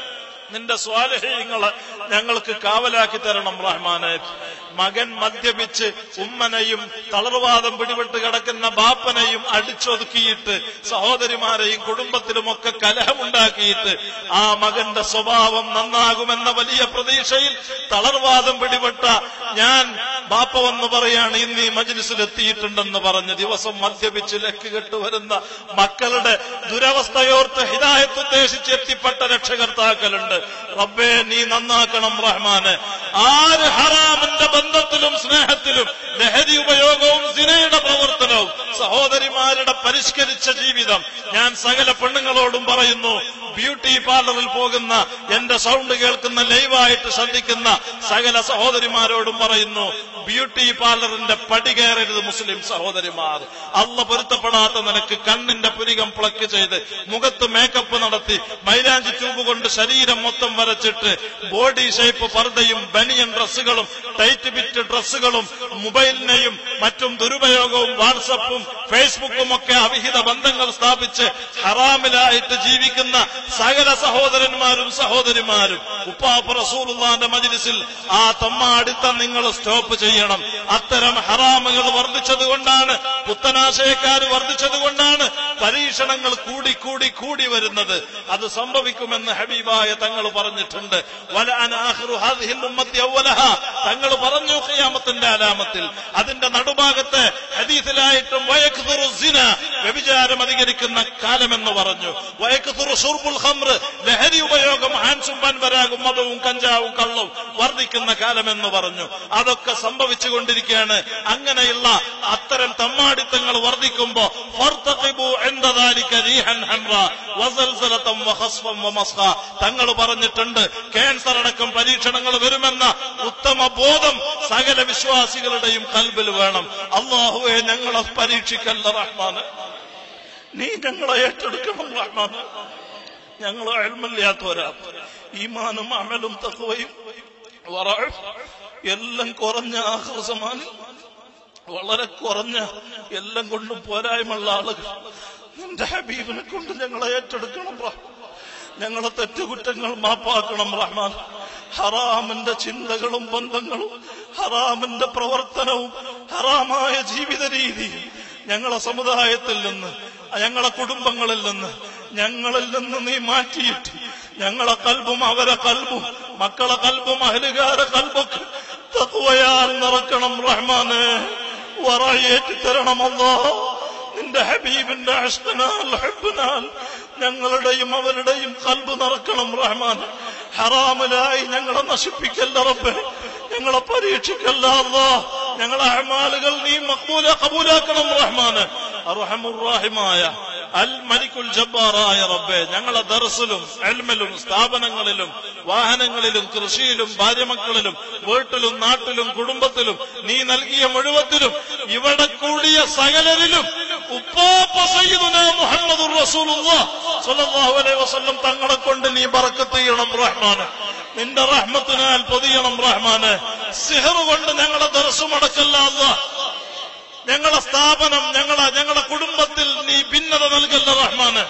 നിന്റെ സ്വാലിഹീങ്ങളെ ഞങ്ങൾക്ക് കാവലാക്കി തരണം റഹ്മാനെ. മകൻ മദ്യപിച്ച് ഉമ്മനെയും തളർവാദം പിടിപെട്ട് കിടക്കുന്ന ബാപ്പനെയും അടിച്ചൊതുക്കിയിട്ട് സഹോദരിമാരെയും കുടുംബത്തിലുമൊക്കെ കലഹമുണ്ടാക്കിയിട്ട് ആ മകന്റെ സ്വഭാവം നന്നാകുമെന്ന വലിയ പ്രതീക്ഷയിൽ തളർവാദം പിടിപെട്ട ഞാൻ ബാപ്പ വന്ന് പറയാണ് ഇന്ന് ഈ മജ്ലിസിൽ എത്തിയിട്ടുണ്ടെന്ന് പറഞ്ഞ് ദിവസം മദ്യപിച്ച് ലക്ക് കെട്ടുവരുന്ന മക്കളുടെ ദുരവസ്ഥയോർത്ത് ഹിദായത്ത് ഉദ്ദേശിച്ച് എത്തിപ്പെട്ട രക്ഷകർത്താക്കളുണ്ട്. റബ്ബേ നീ നന്നാക്കണം റഹ്മാന്. ആര് ഹറാമിന്റെ ബന്ധത്തിലും സ്നേഹത്തിലും ലഹരി ഉപയോഗവും സിനയുടെ പ്രവർത്തനവും സഹോദരിമാരുടെ പരിഷ്കരിച്ച ജീവിതം ഞാൻ സകല പെണ്ണുങ്ങളോടും പറയുന്നു. ബ്യൂട്ടി പാർലറിൽ പോകുന്ന എന്റെ സൗണ്ട് കേൾക്കുന്ന ലൈവായിട്ട് ശ്രദ്ധിക്കുന്ന സകല സഹോദരിമാരോടും പറയുന്നു, ബ്യൂട്ടി പാർലറിന്റെ പടി കയറരുത് മുസ്ലിം സഹോദരിമാർ. അള്ള പൊരുത്തപ്പെടാത്ത നിനക്ക് കണ്ണിന്റെ പുരികം പ്ലക്ക് ചെയ്ത് മുഖത്ത് മേക്കപ്പ് നടത്തി മൈലാഞ്ചി ട്യൂബ് കൊണ്ട് ശരീരം മൊത്തം വരച്ചിട്ട് ബോഡി ഷേപ്പ് പർദ്ദയും ബനിയൻ ഡ്രസ്സുകളും ടൈറ്റ് ബിറ്റ് ഡ്രസ്സുകളും മൊബൈലിനെയും മറ്റും ദുരുപയോഗവും വാട്സപ്പും ഫേസ്ബുക്കും ഒക്കെ അവിഹിത ബന്ധങ്ങൾ സ്ഥാപിച്ച് ഹറാമിലായിട്ട് ജീവിക്കുന്ന സകല സഹോദരന്മാരും സഹോദരിമാരും ഉപ്പാപ്പ റസൂലുള്ളാഹിന്റെ മജ്ലിസിൽ ആ തമ്മാടിത്തം നിങ്ങൾ സ്റ്റോപ്പ് ചെയ്യണം. അത്തരം ഹറാമുകൾ വർദ്ധിച്ചതുകൊണ്ടാണ്, പുത്തനാശയക്കാർ വർദ്ധിച്ചതുകൊണ്ടാണ് പരീക്ഷണങ്ങൾ കൂടി കൂടി കൂടി വരുന്നത്. അത് സംഭവിക്കുമെന്ന് ഹബീബായ തങ്ങൾ പറഞ്ഞിട്ടുണ്ട്. തങ്ങൾ പറഞ്ഞു ഖിയാമത്തിന്റെ അലാമത്തിൽ അതിന്റെ നടുഭാഗത്ത് ഹദീസിലായിട്ടും വ്യഭിചാരം അധികരിക്കുന്ന കാലമെന്ന് പറഞ്ഞു. ലഹരി ഉപയോഗം ഹാൻസും പൻവരാകും മതവും കഞ്ചാവും കള്ളവും വർദ്ധിക്കുന്ന കാലമെന്ന് പറഞ്ഞു. അതൊക്കെ സംഭവിച്ചുകൊണ്ടിരിക്കുകയാണ്. അങ്ങനെയുള്ള അത്തരം തമ്മാടിത്തങ്ങൾ വർദ്ധിക്കുമ്പോ തങ്ങൾ പറഞ്ഞിട്ടുണ്ട് ക്യാൻസർ അടക്കം പരീക്ഷണങ്ങൾ വരുമെന്ന ഉത്തമ ബോധം സകല വിശ്വാസികളുടെയും കൽബിൽ വേണം. അല്ലാഹുവേ ഞങ്ങളെ പരീക്ഷിക്കല്ല റഹ്മാന്, നീ ഞങ്ങളെ ഏറ്റെടുക്കണം റഹ്മാന്. ഞങ്ങൾ ഇൽമില്ലാത്തവരാ, ഈമാനും അമലും തഖ്വയും എല്ലാം കുറഞ്ഞ ആഖിർ സമാനിൽ വളരെ കുറഞ്ഞ എല്ലാം കൊണ്ടും പോരായ്മയുള്ള ആളുകൾ നിന്റെ ഹബീബിനെ കൊണ്ട് ഞങ്ങളെ ഏറ്റെടുക്കണം റഹ്മാൻ. ഞങ്ങളെ തെറ്റുകുറ്റങ്ങൾ മാപ്പാക്കണം റഹ്മാൻ. ഹറാമിന്റെ ചിന്തകളും ബന്ധങ്ങളും ഹറാമിന്റെ പ്രവർത്തനവും ഹറാമായ ജീവിത രീതിയും ഞങ്ങളെ സമുദായത്തിൽ നിന്ന് ഞങ്ങളെ കുടുംബങ്ങളിൽ നിന്ന് നീ മാറ്റിയിട്ട് ഞങ്ങളെ കൽബും അവരെ കൽബും മക്കളെ കൽബും അഹലുകാരെ കൽബൊക്കെ തഖ്വയാൽ നിറക്കണം റഹ്മാനെ. വറയേറ്റി തരണം അല്ലാഹ്. നിന്റെ ഹബീബിന്റെ ഇഷ്ഖനാൽ ഹബ്ബനാൽ ഞങ്ങളുടെയും അവരുടെയും കൽബ് നിറക്കണം റഹ്മാൻ. ഹറാമിലായി ഞങ്ങളെ നശിപ്പിക്കല്ല റബ്ബേ, ഞങ്ങളെ പരീക്ഷിക്കല്ല അല്ലാഹ്. ഞങ്ങളെ അമാലുകൾ നീ കബൂലാക്കണം റഹ്മാന്. അർഹമുർ റഹീമായ അൽ മലിക്കുൽ ജബ്ബാറായ റബ്ബേ, ഞങ്ങളെ ദർസിലും ഇൽമിലും സ്ഥാപനങ്ങളിലും വാഹനങ്ങളിലും കൃഷിയിലും ഭാര്യമക്കളിലും വീട്ടിലും നാട്ടിലും കുടുംബത്തിലും നീ നൽകിയ മുഴുവത്തിലും ഇവിടെ കൂടിയ സകലരിലും ഉപ്പാപ്പ സയ്യിദുനാ മുഹമ്മദുർ റസൂലുള്ളാഹ് സ്വല്ലല്ലാഹു അലൈഹി വസല്ലം തങ്ങളെ കൊണ്ട് നീ ബറക്കത്ത് ചെയ്യണം റഹ്മാന്. നിന്റെ റഹ്മത്തിനാൽ പൊതിയണം റഹ്മാന്. സിഹർ കൊണ്ട് ഞങ്ങളെ ദർസും അടക്കല്ല അല്ലാഹ്. ഞങ്ങളെ സ്ഥാപനം ഞങ്ങളെ കുടുംബത്തിൽ നീ ഭിന്നത നൽകല്ല റഹ്മാന്.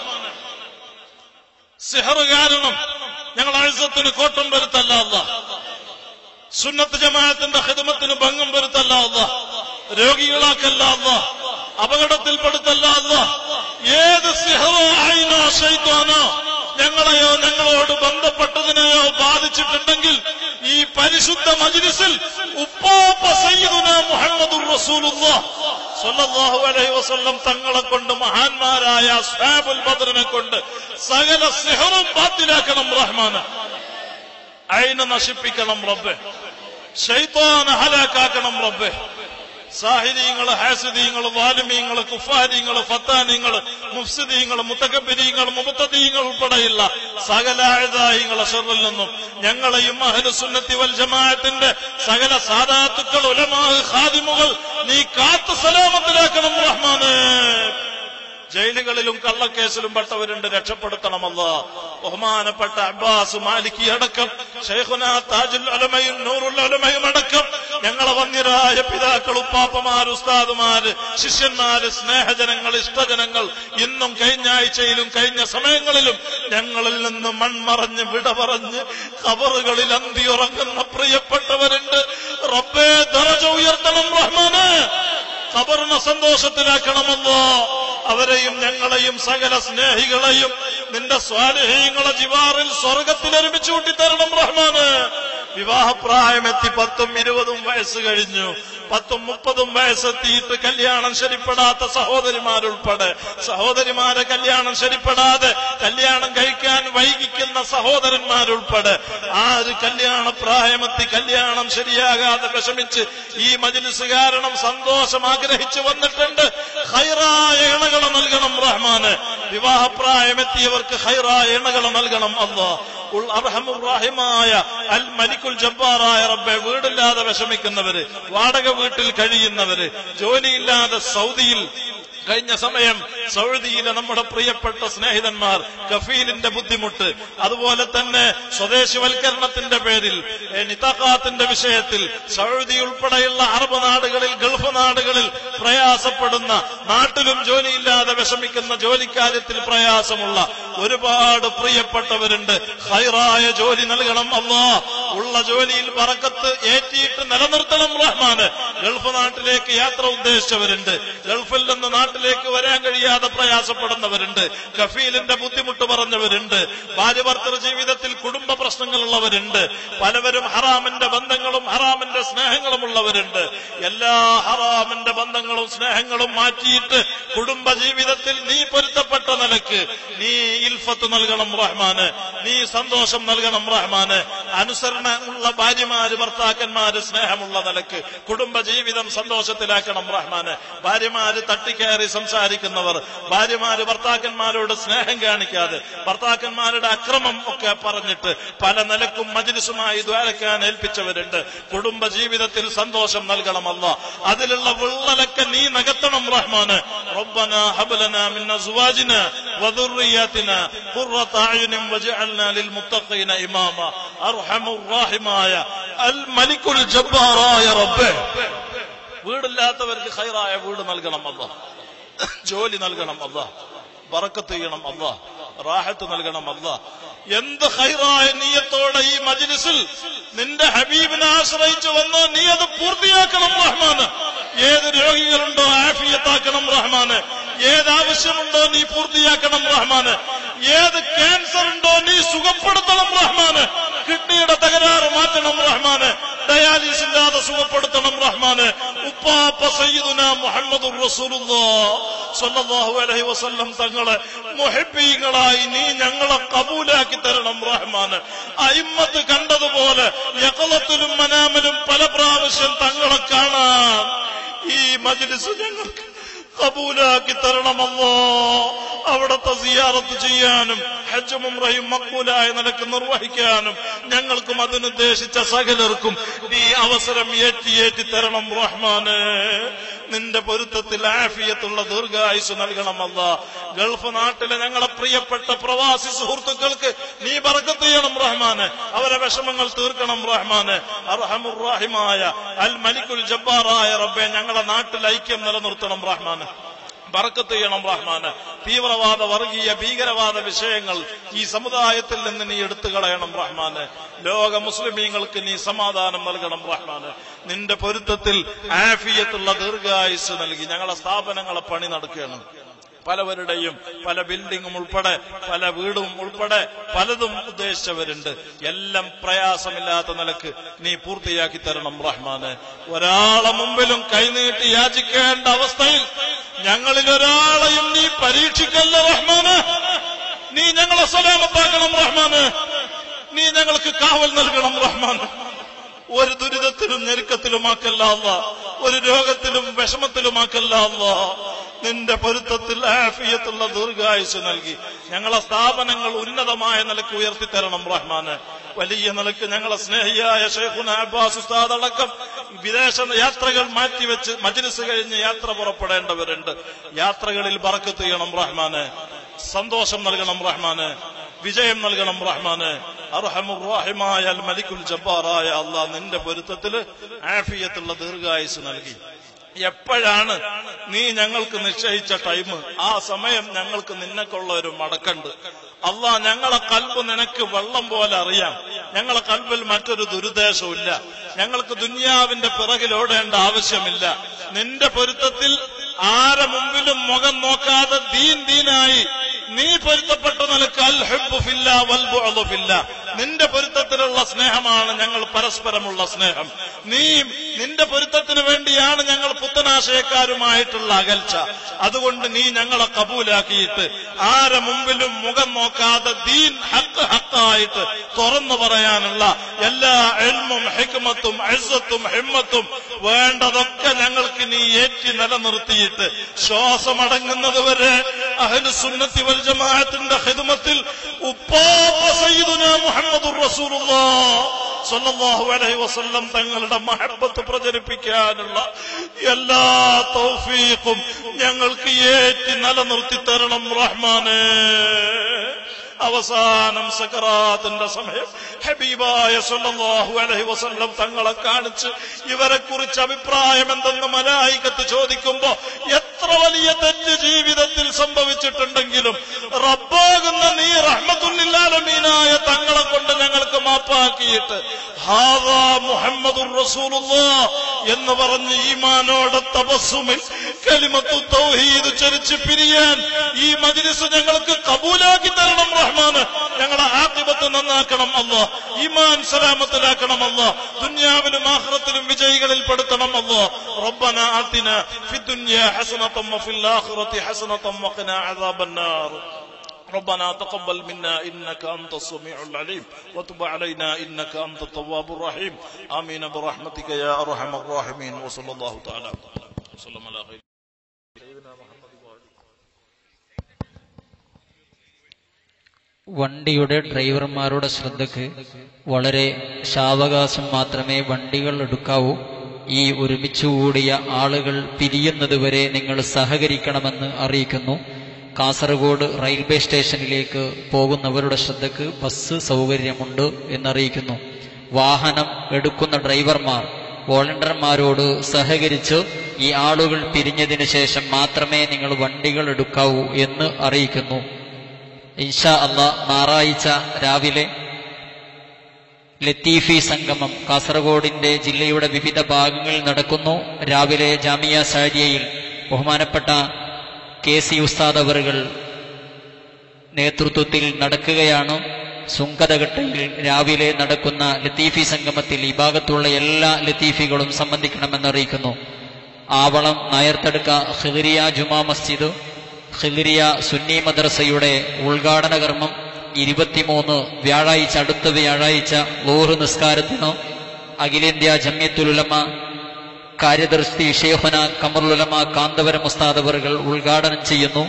സിഹർ കാരണം ഞങ്ങളെ ഇസ്സത്തിന് കോട്ടം വരുത്തല്ല അല്ലാഹ്. സുന്നത്ത് ജമാഅത്തിന്റെ ഖിദ്മത്തിന് ഭംഗം വരുത്തല്ല അല്ലാഹ്. രോഗികളാക്കല്ല അല്ലാഹ്. അപകടത്തിൽപ്പെടുത്തല്ല അല്ലാഹ്. ഏത് സിഹറോ ഐനോ ശൈത്വാനോ ഞങ്ങളെയോ ഞങ്ങളോട് ബന്ധപ്പെട്ടതിനെയോ ബാധിച്ചിട്ടുണ്ടെങ്കിൽ ഈ പരിശുദ്ധ മജ്ലിസിൽ ഉപ്പാപ്പ സയ്യിദുനാ മുഹമ്മദുർ റസൂലുള്ളാഹ് സ്വല്ലല്ലാഹു അലൈഹി വസല്ലം തങ്ങളെ കൊണ്ട് മഹാന്മാരായ അസ്ഹാബുൽ ബദ്റിനെ കൊണ്ട് സകല സിഹറും ബാത്തിലാക്കണം റഹ്മാന്. ഐന നശിപ്പിക്കണം റബ്ബേ, ശൈത്താനെ ഹലാക്കാക്കണം റബ്ബേ. സാഹിരീങ്ങള് ഹാസിദീങ്ങള് വാലിമീങ്ങള് കുഫാരീങ്ങള് ഫത്താനീങ്ങള് മുഫ്സിദീങ്ങള് മുത്തകബ്ബിരീങ്ങള് മുബ്തദീങ്ങൾ ഉൾപ്പെടെയുള്ള സകല അഅദായികളെ ശർറിൽ നിന്നും ഞങ്ങളെയും അഹ്ലുസുന്നത്തി വൽ ജമാഅത്തിന്റെ സകല സാദാത്തുക്കൾ ഉലമാ ഖാദിമുകൾ നീ കാത്തു സലാമത്തിലാക്കണം റഹ്മാനേ. ജയിലുകളിലും കള്ളക്കേസിലും പെട്ടവരുണ്ട്, രക്ഷപ്പെടുത്തണമല്ലാ. ബഹുമാനപ്പെട്ട അബ്ബാസ് മാലിക്കി അടക്കം, ശൈഖുനാ താജുൽ ഉലമയും നൂറുൽ ഉലമയും അടക്കം ഞങ്ങളെ വന്യരായ പിതാക്കൾ, ഉപ്പാപ്പമാര്, ഉസ്താദുമാര്, ശിഷ്യന്മാര്, സ്നേഹജനങ്ങൾ, ഇഷ്ടജനങ്ങൾ ഇന്നും കഴിഞ്ഞ ആഴ്ചയിലും കഴിഞ്ഞ സമയങ്ങളിലും ഞങ്ങളിൽ നിന്ന് മൺമറഞ്ഞ് വിട പറഞ്ഞ് ഖബറുകളിൽ അന്തിയുറങ്ങുന്ന പ്രിയപ്പെട്ടവരുണ്ട്. റബ്ബേ ദറജ ഉയർത്തണം റഹ്മാനെ, ഖബറിനെ സന്തോഷത്തിലാക്കണമല്ലോ. അവരെയും ഞങ്ങളെയും സകല സ്നേഹികളെയും നിന്റെ സ്വാലിഹീങ്ങളെ ജിവാറിൽ സ്വർഗത്തിൽ ഒരുമിച്ച് കൂട്ടിത്തരണം റഹ്മാന്. വിവാഹപ്രായമെത്തി 10ഉം 20ഉം വയസ്സ് കഴിഞ്ഞു, 10ഉം 30ഉം വയസ്സെത്തിയിട്ട് കല്യാണം ശരിപ്പെടാത്ത സഹോദരിമാരുൾപ്പെടെ, സഹോദരിമാരെ കല്യാണം ശരിപ്പെടാതെ കല്യാണം കഴിക്കാൻ വൈകിക്കുന്ന സഹോദരന്മാരുൾപ്പെടെ ആര് കല്യാണ പ്രായമെത്തി കല്യാണം ശരിയാകാതെ വിഷമിച്ച് ഈ മജ്‌ലിസ് കാരണം സന്തോഷം ആഗ്രഹിച്ചു വന്നിട്ടുണ്ട്, ഖൈറായ ഇണകളെ നൽകണം റഹ്മാന്. വിവാഹപ്രായമെത്തിയവർക്ക് ഖൈറായ ഇണകളെ നൽകണം അല്ലാഹ്. അർഹമുർ-റഹീമായ അൽ മലിക്കുൽ ജബ്ബാറായ റബ്ബേ, വീടില്ലാതെ വിഷമിക്കുന്നവര്, വാടക വീട്ടിൽ കഴിയുന്നവര്, ജോലിയില്ലാതെ സൗദിയിൽ കഴിഞ്ഞ സമയം സൗദിയിലെ നമ്മുടെ പ്രിയപ്പെട്ട സ്നേഹിതന്മാർ കഫീലിന്റെ ബുദ്ധിമുട്ട്, അതുപോലെ തന്നെ സ്വദേശിവൽക്കരണത്തിന്റെ പേരിൽ നിതഖാത്തിന്റെ വിഷയത്തിൽ സൗദി ഉൾപ്പെടെയുള്ള അറബ് നാടുകളിൽ, ഗൾഫ് നാടുകളിൽ പ്രയാസപ്പെടുന്ന, നാട്ടിലും ജോലിയില്ലാതെ വിഷമിക്കുന്ന, ജോലിക്കാര്യത്തിൽ പ്രയാസമുള്ള ഒരുപാട് പ്രിയപ്പെട്ടവരുണ്ട്. ഖൈറായ ജോലി നൽകണം അല്ലാഹ്. ഉള്ള ജോലിയിൽ ബറക്കത്ത് ഏറ്റിയിട്ട് നിലനിർത്തണം റഹ്മാന്. ഗൾഫ് നാട്ടിലേക്ക് യാത്ര ഉദ്ദേശിച്ചവരുണ്ട്, ഗൾഫിൽ നിന്ന് നാട്ടിലേക്ക് വരാൻ കഴിയാതെ പ്രയാസപ്പെടുന്നവരുണ്ട്, കഫീലിന്റെ ബുദ്ധിമുട്ട് പറഞ്ഞവരുണ്ട്, ഭാര്യ ഭർത്തൃ ജീവിതത്തിൽ കുടുംബ പ്രശ്നങ്ങളുള്ളവരുണ്ട്, പലവരും ഹറാമിന്റെ ബന്ധങ്ങളും ഹറാമിന്റെ സ്നേഹങ്ങളും ഉള്ളവരുണ്ട്. എല്ലാ ഹറാമിന്റെ ബന്ധങ്ങളും സ്നേഹങ്ങളും മാറ്റിയിട്ട് കുടുംബ ജീവിതത്തിൽ നീ പൊരുത്തപ്പെട്ട നിലക്ക് നീ ഇൽഫത്ത് നൽകണം റഹ്മാന്, നീ സന്തോഷം നൽകണം റഹ്മാന്. അനുസരണമുള്ള ഭാര്യമാര്, ഭർത്താക്കന്മാര് സ്നേഹമുള്ള നിലക്ക് കുടുംബ ജീവിതം സന്തോഷത്തിലാക്കണം റഹ്മാന്. ഭാര്യമാര് തട്ടിക്കയറി സംസാരിക്കുന്നവർ, ഭാര്യമാര് ഭർത്താക്കന്മാരോട് സ്നേഹം കാണിക്കാതെ ഭർത്താക്കന്മാരുടെ അക്രമം ഒക്കെ പറഞ്ഞിട്ട് പല നിലക്കും മജ്‌ലിസുമായി ദ്വാരക്കാൻ ഏൽപ്പിച്ചവരുണ്ട്. കുടുംബ ജീവിതത്തിൽ സന്തോഷം നൽകണം അല്ലാഹ്. അതിലുള്ള വിള്ളലൊക്കെ നീ നികത്തണം റഹ്മാന്. റബ്ബനാ ഹബ് ലനാ മിൻ അസ്വാജിനാ വദുർരിയതിനാ ഖുർറത അയുനിൻ വജഅൽനാ ലിൽ മുത്തഖീന ഇമാമ. അർഹമുർ റഹീമായ അൽ മലിക്കുൽ ജബ്ബാറായ റബ്ബേ, വീടില്ലാത്തവർക്ക് ഖൈറായ വീട് നൽകണം അല്ലാഹ്, ജോലി നൽകണം അല്ലാഹ്, ബറക്കത്ത് ചെയ്യണം അല്ലാഹ്, റാഹത്ത് നൽകണം അല്ലാഹ്. എന്ത് ഖൈറായ നിയ്യത്തോടെ ഈ മജ്‌ലിസിൽ നിന്റെ ഹബീബിനെ ആശ്രയിച്ചു വന്നോ നീ അത് പൂർത്തിയാക്കണം റഹ്മാന്. ഏത് രോഗികളുണ്ടോ ആഫിയത്താക്കണം റഹ്മാന്, ഏത് ആവശ്യമുണ്ടോ നീ പൂർത്തിയാക്കണം റഹ്മാന്, ഏത് ക്യാൻസർ ഉണ്ടോ നീ സുഖപ്പെടുത്തണം റഹ്മാന്, കിഡ്നിയുടെ തകരാറ് മാറ്റണം റഹ്മാന്, ഡയാലിസിസ് ഇല്ലാതെ സുഖപ്പെടുത്തണം റഹ്മാന്. ഉപ്പാപ്പ സയ്യിദുനാ മുഹമ്മദുർ റസൂലുള്ളാഹ് സ്വല്ലല്ലാഹു അലൈഹി വസല്ലം തങ്ങളെ മുഹിബ്ബീങ്ങളായി നീ ഞങ്ങളെ കബൂലാക്കി തരണം റഹ്മാന്. അയിമ്മത്ത് കണ്ടതുപോലെ യഖലത്തിലും മനാമിലും പല പ്രാവശ്യം തങ്ങളെ കാണാൻ ഈ മജ്‌ലിസ് ഞങ്ങൾക്ക് കബൂലാക്കി തരണമല്ലോ. അവിടത്തെ സിയാറത്ത് ചെയ്യാനും ഹജ്ജും ഉംറയും മഖ്ബൂലായ നിലക്ക് നിർവഹിക്കാനും ഞങ്ങൾക്കും അതിനുദ്ദേശിച്ച സകലർക്കും നീ അവസരം ഏറ്റി തരണം റഹ്മാന്. നിന്റെ പൊരുത്തത്തിൽ ആഫിയത്തുള്ള ദീർഘായുസ് നൽകണമല്ലാ. ഗൾഫ് നാട്ടിലെ ഞങ്ങളെ പ്രിയപ്പെട്ട പ്രവാസി സുഹൃത്തുക്കൾക്ക് നീ ബറക്കത്ത് ചെയ്യണം റഹ്മാന്, അവരെ വിഷമങ്ങൾ തീർക്കണം റഹ്മാന്. അർഹമുർ റഹീമായ അൽ മലിക്കുൽ ജബ്ബാറായ റബ്ബേ, ഞങ്ങളെ നാട്ടിൽ ഐക്യം നിലനിർത്തണം റഹ്മാന്, ബറക്കത്ത് ചെയ്യണം റഹ്മാന്. തീവ്രവാദ, വർഗീയ, ഭീകരവാദ വിഷയങ്ങൾ ഈ സമുദായത്തിൽ നിന്ന് നീ എടുത്തു കളയണം റഹ്മാന്. ലോക മുസ്ലിമീങ്ങൾക്ക് നീ സമാധാനം നൽകണം റഹ്മാന്. നിന്റെ പൊരുത്തത്തിൽ ആഫിയത്തുള്ള ദീർഘായുസ് നൽകി ഞങ്ങളെ സ്ഥാപനങ്ങളെ പണി നടക്കുകയാണ്. പലവരുടെയും പല ബിൽഡിങ്ങും ഉൾപ്പെടെ പല വീടും ഉൾപ്പെടെ പലതും ഉദ്ദേശിച്ചവരുണ്ട്. എല്ലാം പ്രയാസമില്ലാത്ത നിലക്ക് നീ പൂർത്തിയാക്കി തരണം റഹ്മാന്. ഒരാളെ മുമ്പിലും കൈനീട്ടി യാചിക്കേണ്ട അവസ്ഥയിൽ ഞങ്ങളിൽ ഒരാളെയും നീ പരീക്ഷിക്കല്ല റഹ്മാന്. നീ ഞങ്ങളെ സലാമത്താക്കണം റഹ്മാന്. നീ ഞങ്ങൾക്ക് കാവൽ നൽകണം റഹ്മാന്. ഒരു ദുരിതത്തിലും ഞെരുക്കത്തിലുമാക്കല്ല അല്ലാഹ്, ഒരു രോഗത്തിലും വിഷമത്തിലുമാക്കല്ല അല്ലാഹ്. നിന്റെ പൊരുത്തത്തിൽ ആഫിയത്തുള്ള ദീർഘായുസ് നൽകി ഞങ്ങളെ സ്ഥാപനങ്ങൾ ഉന്നതമായ നിലക്ക് ഉയർത്തിത്തരണം റഹ്മാന്. വലിയ നിലക്ക് ഞങ്ങളെ സ്നേഹിയായ ശൈഖുന അബ്ബാസ് ഉസ്താദ് അടക്കം വിദേശ യാത്രകൾ മാറ്റിവെച്ച് മജ്ലിസ് കഴിഞ്ഞ് യാത്ര പുറപ്പെടേണ്ടവരുണ്ട്. യാത്രകളിൽ ബറക്കത്ത് ചെയ്യണം റഹ്മാനെ, സന്തോഷം നൽകണം റഹ്മാനെ, വിജയം നൽകണം റഹ്മാനെ. അർഹമുർ റഹീമായ അൽ മലിക്കുൽ ജബ്ബാറായ അല്ലാഹ് നിന്റെ പൊരുത്തത്തില് ആഫിയത്തുള്ള ദീർഘായുസ് നൽകി. എപ്പോഴാണ് നീ ഞങ്ങൾക്ക് നിശ്ചയിച്ച ടൈം, ആ സമയം ഞങ്ങൾക്ക് നിന്നെക്കുള്ള ഒരു മടക്കുണ്ട്. അല്ലാഹ് ഞങ്ങളെ കൽബ് നിനക്ക് വെള്ളം പോലെ അറിയാം. ഞങ്ങളെ കൽബിൽ മറ്റൊരു ദുരുദ്ദേശമില്ല. ഞങ്ങൾക്ക് ദുനിയാവിന്റെ പിറകിലോടേണ്ട ആവശ്യമില്ല. നിന്റെ പൊരുത്തത്തിൽ ആരെ മുമ്പിലും മുഖം നോക്കാതെ ദീനായി നീ പൊരുത്തപ്പെട്ട നിലക്ക് അൽ ഹുബ്ബു ഫില്ലാ വൽ ബുഅദു ഫില്ലാ, നിന്റെ പൊരുത്തത്തിലുള്ള സ്നേഹമാണ് ഞങ്ങൾ പരസ്പരമുള്ള സ്നേഹം. നിന്റെ പൊരുത്തത്തിന് വേണ്ടിയാണ് ഞങ്ങൾ പുത്തനാശയക്കാരുമായിട്ടുള്ള അകൽച്ച. അതുകൊണ്ട് നീ ഞങ്ങളെ കബൂലാക്കിയിട്ട് ആരെ മുമ്പിലും മുഖം നോക്കാതെ ദീൻ ഹക്കായിട്ട് തുറന്നു പറയാനുള്ള എല്ലാ ഇൽമും ഹിക്മത്തും ഇസ്സത്തും ഹിമ്മത്തും വേണ്ടതൊക്കെ ഞങ്ങൾക്ക് നീ ഏറ്റി നിലനിർത്തിയിട്ട് ശ്വാസമടങ്ങുന്നത് വരെ അഹ്ലുസുന്നത്തി വൽ ജമാഅത്തിന്റെ ഖിദ്മത്തിൽ ഉപ്പാപ്പ സയ്യിദുനാ മുഹമ്മദുർ റസൂലുള്ളാഹ് സ്വല്ലല്ലാഹു അലൈഹി വസല്ലം തങ്ങളുടെ മഹബ്ബത്ത് പ്രചരിപ്പിക്കാനുള്ള എല്ലാ തൗഫീഖും ഞങ്ങൾക്ക് ഏറ്റി നിലനിർത്തി തരണം റഹ്മാനേ. അവസാനം സക്കറാത്തിന്റെ സമയം ഹബീബായ സ്വല്ലല്ലാഹു അലൈഹി വസല്ലം തങ്ങളെ കാണിച്ച് ഇവരെ കുറിച്ച് അഭിപ്രായം എന്തെന്ന് മലായികത്ത് ചോദിക്കുമ്പോ എത്ര വലിയ തെറ്റ് ജീവിതത്തിൽ സംഭവിച്ചിട്ടുണ്ടെങ്കിലും റബ്ബാകുന്ന നീ റഹ്മത്തുൽ ലിൽ ആലമീനായ തങ്ങളെ കൊണ്ട് ഞങ്ങൾക്ക് മാപ്പാക്കിയിട്ട് ഹാദാ മുഹമ്മദുർ റസൂലുള്ളാഹ് എന്ന് പറഞ്ഞ് ഈമാനോടെ തബസ്സുമിൽ കലിമത്തു തൗഹീദ് ചരിച്ച് പിരിയാൻ ഈ മജ്ലിസ് ഞങ്ങൾക്ക് കബൂലാക്കി തരണം റഹ്മാന്. ഞങ്ങളെ ആഖിബത്ത് നന്നാക്കണം അല്ലാഹ്, ഈമാൻ സലാമത്തിലാക്കണം അല്ലാഹ്, ദുനിയാവിലും ആഖിറത്തിലും വിജയികളിൽ പെടുത്തണം അല്ലാഹ്. റബ്ബനാ ആതിനാ ഫിദ്ദുനിയാ ഹസനതൻ വഫിൽ ആഖിറതി ഹസനതൻ വഖിനാ അദാബന്നാർ. ربنا تقبل منا إنك أنت السميع العليم وتب علينا إنك أنت التواب الرحيم. آمين برحمتك يا أرحم الراحمين. وصلى الله تعالى وسلم على خير سيدنا محمد. വണ്ടിയുടെ ഡ്രൈവർമാരുടെ ശ്രദ്ധയ്ക്ക് വളരെ സാവകാശം മാത്രമേ വണ്ടികൾ എടുക്കാവൂ. ഈ ഒരുമിച്ചുകൂടിയ ആളുകൾ പിരിയുന്നതുവരെ നിങ്ങൾ സഹകരിക്കണമെന്ന് അറിയിക്കുന്നു. കാസർഗോഡ് റെയിൽവേ സ്റ്റേഷനിലേക്ക് പോകുന്നവരുടെ ശ്രദ്ധയ്ക്ക് ബസ് സൗകര്യമുണ്ട് എന്നറിയിക്കുന്നു. വാഹനം എടുക്കുന്ന ഡ്രൈവർമാർ വോളണ്ടിയർമാരോട് സഹകരിച്ച് ഈ ആളുകൾ പിരിഞ്ഞതിന് ശേഷം മാത്രമേ നിങ്ങൾ വണ്ടികൾ എടുക്കാവൂ എന്ന് അറിയിക്കുന്നു. ഇൻഷാ അല്ലാഹ് ഞായറാഴ്ച രാവിലെ ലത്തീഫി സംഗമം കാസർഗോഡിന്റെ ജില്ലയുടെ വിവിധ ഭാഗങ്ങളിൽ നടക്കുന്നു. രാവിലെ ജാമിയ സാരിയയിൽ ബഹുമാനപ്പെട്ട KC ഉസ്താദ് അവറുകൾ നേതൃത്വത്തിൽ നടക്കുകയാണ്. സുങ്കതഘട്ടയിൽ രാവിലെ നടക്കുന്ന ലത്തീഫി സംഗമത്തിൽ ഈ ഭാഗത്തുള്ള എല്ലാ ലത്തീഫികളും സംബന്ധിക്കണമെന്നറിയിക്കുന്നു. ആവളം നായർത്തടുക്ക ഖിദ്രിയ ജുമാ മസ്ജിദ് ഖിദ്രിയ സുന്നി മദ്രസയുടെ ഉദ്ഘാടന കർമ്മം 23 വ്യാഴാഴ്ച, അടുത്ത വ്യാഴാഴ്ച ളുഹർ നിസ്കാരത്തിന് അഖിലേന്ത്യാ ജംഇയ്യത്തുൽ ഉലമ കാര്യദർശി ഷെയ്ഖുന ഖമറുൽ ഉലമ കാന്തപുരം ഉസ്താദ് അവറുകൾ ഉദ്ഘാടനം ചെയ്യുന്നു.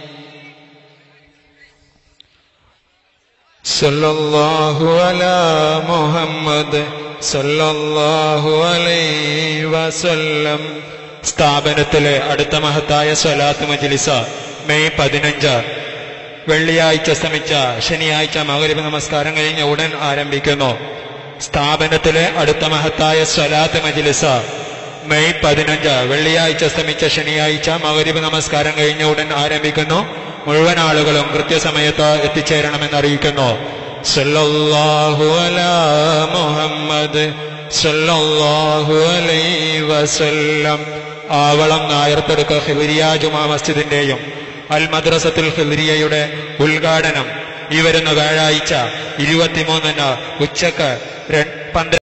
സല്ലല്ലാഹു അലാ മുഹമ്മദ് സല്ലല്ലാഹു അലൈഹി വസല്ലം. സ്ഥാപനത്തിലെ അടുത്ത മഹത്തായ സ്വലാത്ത് മജ്ലിസ മെയ് 15 വെള്ളിയാഴ്ച അസ്തമിച്ച ശനിയാഴ്ച മഗ്രിബ് നമസ്കാരം കഴിഞ്ഞ ഉടൻ ആരംഭിക്കുന്നു. സ്ഥാപനത്തിലെ അടുത്ത മഹത്തായ സ്വലാത്ത് മജ്ലിസ മെയ് 15 വെള്ളിയാഴ്ച അസ്തമിച്ച ശനിയാഴ്ച മഗ്രിബ് നമസ്കാരം കഴിഞ്ഞ ഉടൻ ആരംഭിക്കുന്നു. മുഴുവൻ ആളുകളും കൃത്യസമയത്ത് എത്തിച്ചേരണമെന്നറിയിക്കുന്നു. സല്ലല്ലാഹു അലാ മുഹമ്മദ് സല്ലല്ലാഹു അലൈഹി വസല്ലം. ആവളം നായർത്തടുക്ക ഖിദ്രിയ ജുമാ മസ്ജിദിന്റെയും അൽ മദ്രസത്തുൽ ഖിദ്രിയയുടെ ഉദ്ഘാടനം ഈ വരുന്ന വ്യാഴാഴ്ച 23 ഉച്ചക്ക് 12